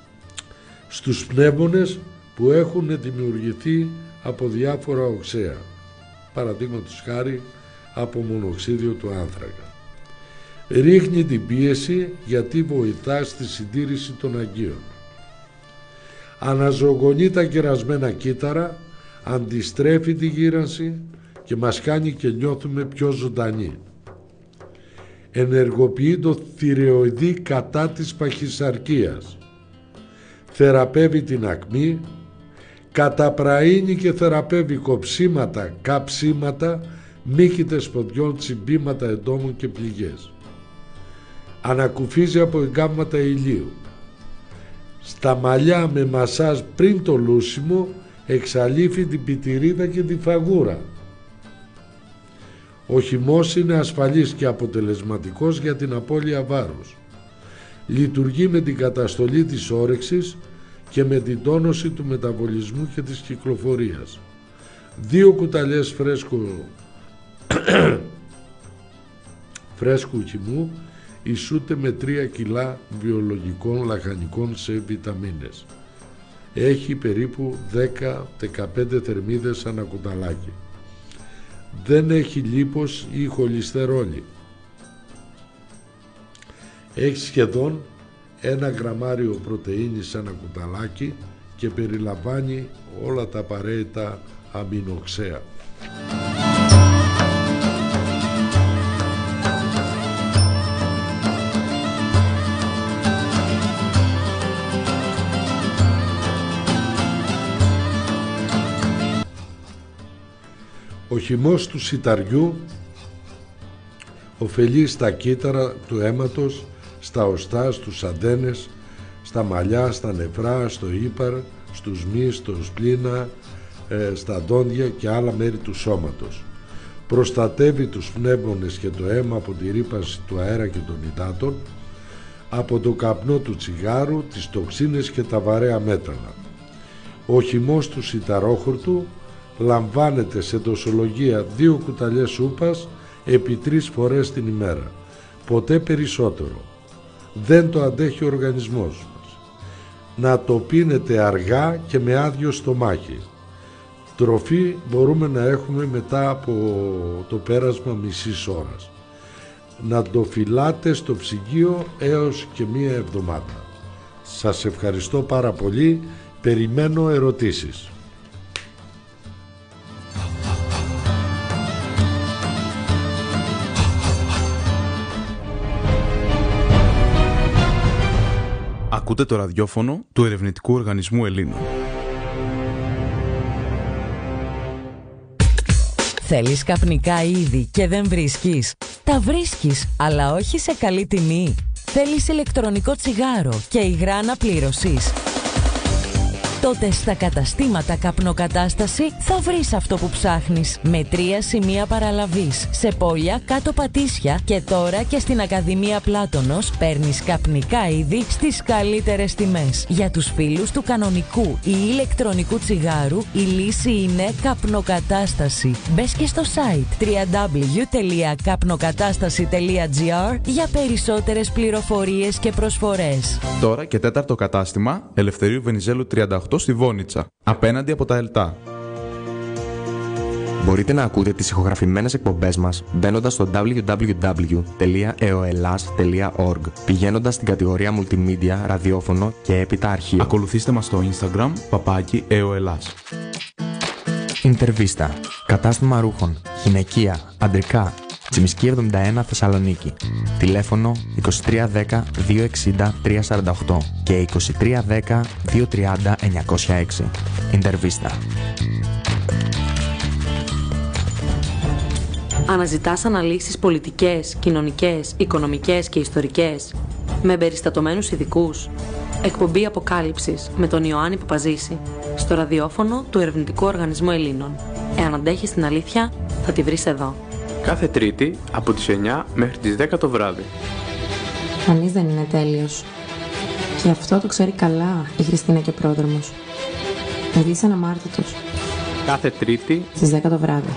στους πνεύμονες που έχουν δημιουργηθεί από διάφορα οξέα, παραδείγματος χάρη από μονοξίδιο του άνθρακα. Ρίχνει την πίεση γιατί βοηθά στη συντήρηση των Αγίων. Αναζωογονεί τα κερασμένα κύτταρα, αντιστρέφει τη γύρανση και μας κάνει και νιώθουμε πιο ζωντανοί. Ενεργοποιεί το θηρεοειδή κατά της παχυσαρκίας. Θεραπεύει την ακμή, καταπραίνει και θεραπεύει κοψίματα, κάψίματα, μύχητες ποδιών, τσιμπήματα εντόμων και πληγές. Ανακουφίζει από εγκάμματα ηλίου. Στα μαλλιά με μασάζ πριν το λούσιμο εξαλείφει την πιτηρίδα και τη φαγούρα. Ο χυμός είναι ασφαλής και αποτελεσματικός για την απώλεια βάρους. Λειτουργεί με την καταστολή της όρεξης και με την τόνωση του μεταβολισμού και της κυκλοφορίας. Δύο κουταλιές φρέσκου, φρέσκου χυμού ισούται με τρία κιλά βιολογικών λαχανικών σε βιταμίνες. Έχει περίπου δέκα με δεκαπέντε θερμίδες ανά κουταλάκι. Δεν έχει λίπος ή χολυστερόλι. Έχει σχεδόν ένα γραμμάριο πρωτεΐνης ανά κουταλάκι και περιλαμβάνει όλα τα απαραίτητα αμινοξέα. Ο χυμός του σιταριού ωφελεί στα κύτταρα του αίματος, στα οστά, στους αντένες, στα μαλλιά, στα νεφρά, στο ύπαρ, στους μυς, στο σπλήνα, ε, στα δόντια και άλλα μέρη του σώματος. Προστατεύει τους πνεύμονες και το αίμα από τη ρύπανση του αέρα και των υδάτων, από το καπνό του τσιγάρου, τις τοξίνες και τα βαρέα μέταλλα. Ο χυμός του σιταρόχορτου λαμβάνεται σε δοσολογία δύο κουταλιές σούπας επί τρεις φορές την ημέρα, ποτέ περισσότερο. Δεν το αντέχει ο οργανισμός μας. Να το πίνετε αργά και με άδειο στομάχι. Τροφή μπορούμε να έχουμε μετά από το πέρασμα μισής ώρας. Να το φυλάτε στο ψυγείο έως και μία εβδομάδα. Σας ευχαριστώ πάρα πολύ. Περιμένω ερωτήσεις. Ακούτε το ραδιόφωνο του Ερευνητικού Οργανισμού Ελλήνων. Θέλεις καπνικά είδη και δεν βρίσκεις? Τα βρίσκεις, αλλά όχι σε καλή τιμή. Θέλεις ηλεκτρονικό τσιγάρο και υγρά αναπλήρωσης? Τότε στα καταστήματα Καπνοκατάσταση θα βρεις αυτό που ψάχνεις. Με τρία σημεία παραλαβής, σε Πόλια, Κάτω Πατήσια και τώρα και στην Ακαδημία Πλάτωνος παίρνεις καπνικά είδη στις καλύτερες τιμές. Για τους φίλους του κανονικού ή ηλεκτρονικού τσιγάρου η λύση είναι Καπνοκατάσταση. Μπες και στο site double-u double-u double-u τελεία καπνοκατάσταση τελεία τζι άρ για περισσότερες πληροφορίες και προσφορές. Τώρα και τέταρτο κατάστημα Ελευθερίου Βενιζέλου τριάντα οκτώ στη Βόνιτσα, απέναντι από τα ΕΛΤΑ. Μπορείτε να ακούτε τις ηχογραφημένες εκπομπές μας μπαίνοντας στο double-u double-u double-u τελεία eoelas τελεία org, πηγαίνοντας στην κατηγορία Multimedia, ραδιόφωνο και έπειτα αρχείο. Ακολουθήστε μας στο Instagram, παπάκι eoelas. Ιντερβίστα. Κατάστημα ρούχων, γυναικεία, αντρικά. Τσιμισκή εβδομήντα ένα Θεσσαλονίκη. Τηλέφωνο είκοσι τρία δέκα διακόσια εξήντα τριακόσια σαράντα οκτώ και είκοσι τρία δέκα διακόσια τριάντα εννιακόσια έξι. Ιντερβίστα. Αναζητάς αναλύσεις πολιτικές, κοινωνικές, οικονομικές και ιστορικές με εμπεριστατωμένους ειδικούς. Εκπομπή Αποκάλυψης με τον Ιωάννη Παπαζήση στο ραδιόφωνο του Ερευνητικού Οργανισμού Ελλήνων. Εάν αντέχεις την αλήθεια, θα τη βρεις εδώ. Κάθε Τρίτη από τις εννιά μέχρι τις δέκα το βράδυ. Κανείς δεν είναι τέλειος. Και αυτό το ξέρει καλά η Χριστίνα και Πρόδρομος. Δηλαδή είσαι αναμάρτητος. Κάθε Τρίτη στις δέκα το βράδυ.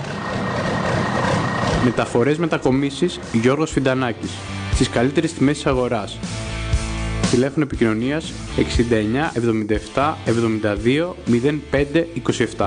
Μεταφορές μετακομίσεις Γιώργος Φιντανάκης. Στις καλύτερες τιμές της αγοράς. Τηλέφωνο επικοινωνίας εξήντα εννιά εβδομήντα επτά εβδομήντα δύο μηδέν πέντε είκοσι επτά.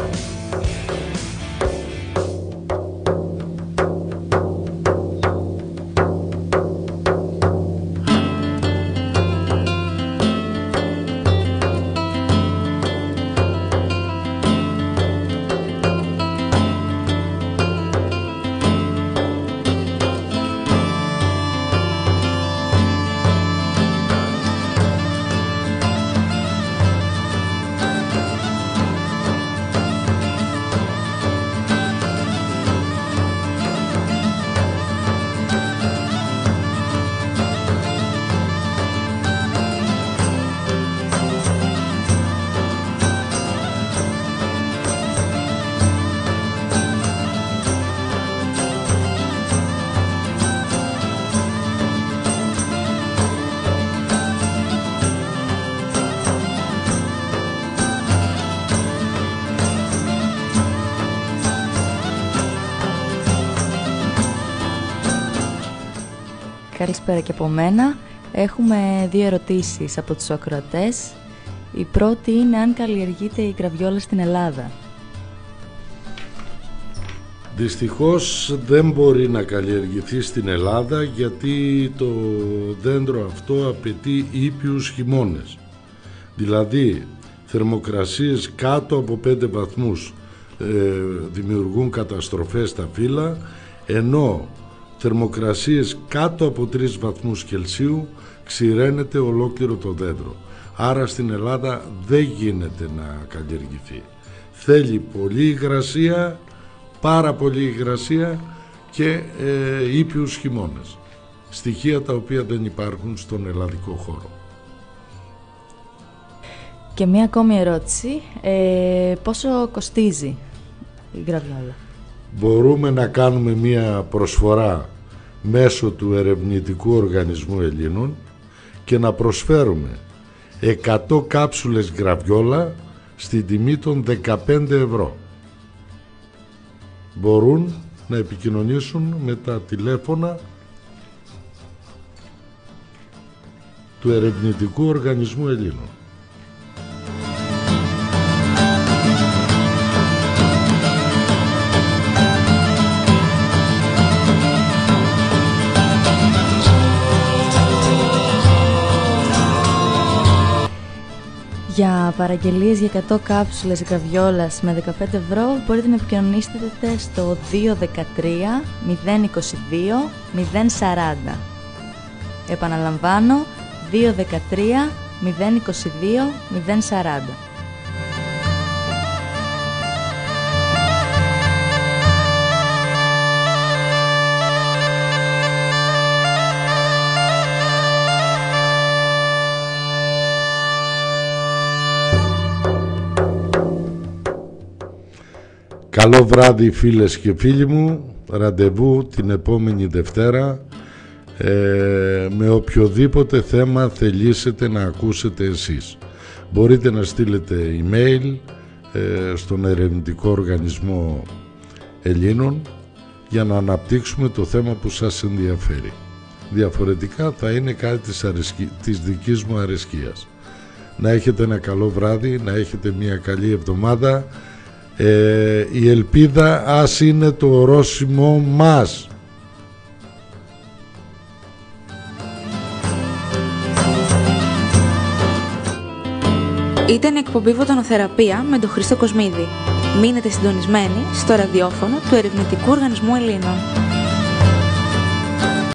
Καλησπέρα και από μένα. Έχουμε δύο ερωτήσεις από τους ακροατές. Η πρώτη είναι αν καλλιεργείται η γραβιόλα στην Ελλάδα. Δυστυχώς δεν μπορεί να καλλιεργηθεί στην Ελλάδα γιατί το δέντρο αυτό απαιτεί ήπιους χειμώνες. Δηλαδή θερμοκρασίες κάτω από πέντε βαθμούς ε, δημιουργούν καταστροφές στα φύλλα, ενώ θερμοκρασίες κάτω από τρεις βαθμούς Κελσίου ξηραίνεται ολόκληρο το δέντρο. Άρα στην Ελλάδα δεν γίνεται να καλλιεργηθεί. Θέλει πολλή υγρασία, πάρα πολλή υγρασία και ε, ήπιους χειμώνες. Στοιχεία τα οποία δεν υπάρχουν στον ελλαδικό χώρο. Και μία ακόμη ερώτηση. Ε, πόσο κοστίζει η γραβιόλα? Μπορούμε να κάνουμε μία προσφορά μέσω του Ερευνητικού Οργανισμού Ελλήνων και να προσφέρουμε εκατό κάψουλες γραβιόλα στην τιμή των δεκαπέντε ευρώ. Μπορούν να επικοινωνήσουν με τα τηλέφωνα του Ερευνητικού Οργανισμού Ελλήνων. Για παραγγελίες για εκατό κάψουλες γραβιόλας με δεκαπέντε ευρώ μπορείτε να επικοινωνήσετε στο δύο ένα τρία μηδέν είκοσι δύο μηδέν σαράντα. Επαναλαμβάνω, δύο ένα τρία μηδέν είκοσι δύο μηδέν σαράντα. Καλό βράδυ φίλες και φίλοι μου, ραντεβού την επόμενη Δευτέρα ε, με οποιοδήποτε θέμα θελήσετε να ακούσετε εσείς. Μπορείτε να στείλετε email ε, στον Ερευνητικό Οργανισμό Ελλήνων για να αναπτύξουμε το θέμα που σας ενδιαφέρει. Διαφορετικά θα είναι κάτι της, αρεσκή, της δικής μου αρεσκίας. Να έχετε ένα καλό βράδυ, να έχετε μια καλή εβδομάδα. Ε, η ελπίδα ας είναι το ορόσημο μας. Ήταν η εκπομπή Φωτονοθεραπεία με τον Χρήστο Κοσμίδη. Μείνετε συντονισμένοι στο ραδιόφωνο του Ερευνητικού Οργανισμού Ελλήνων.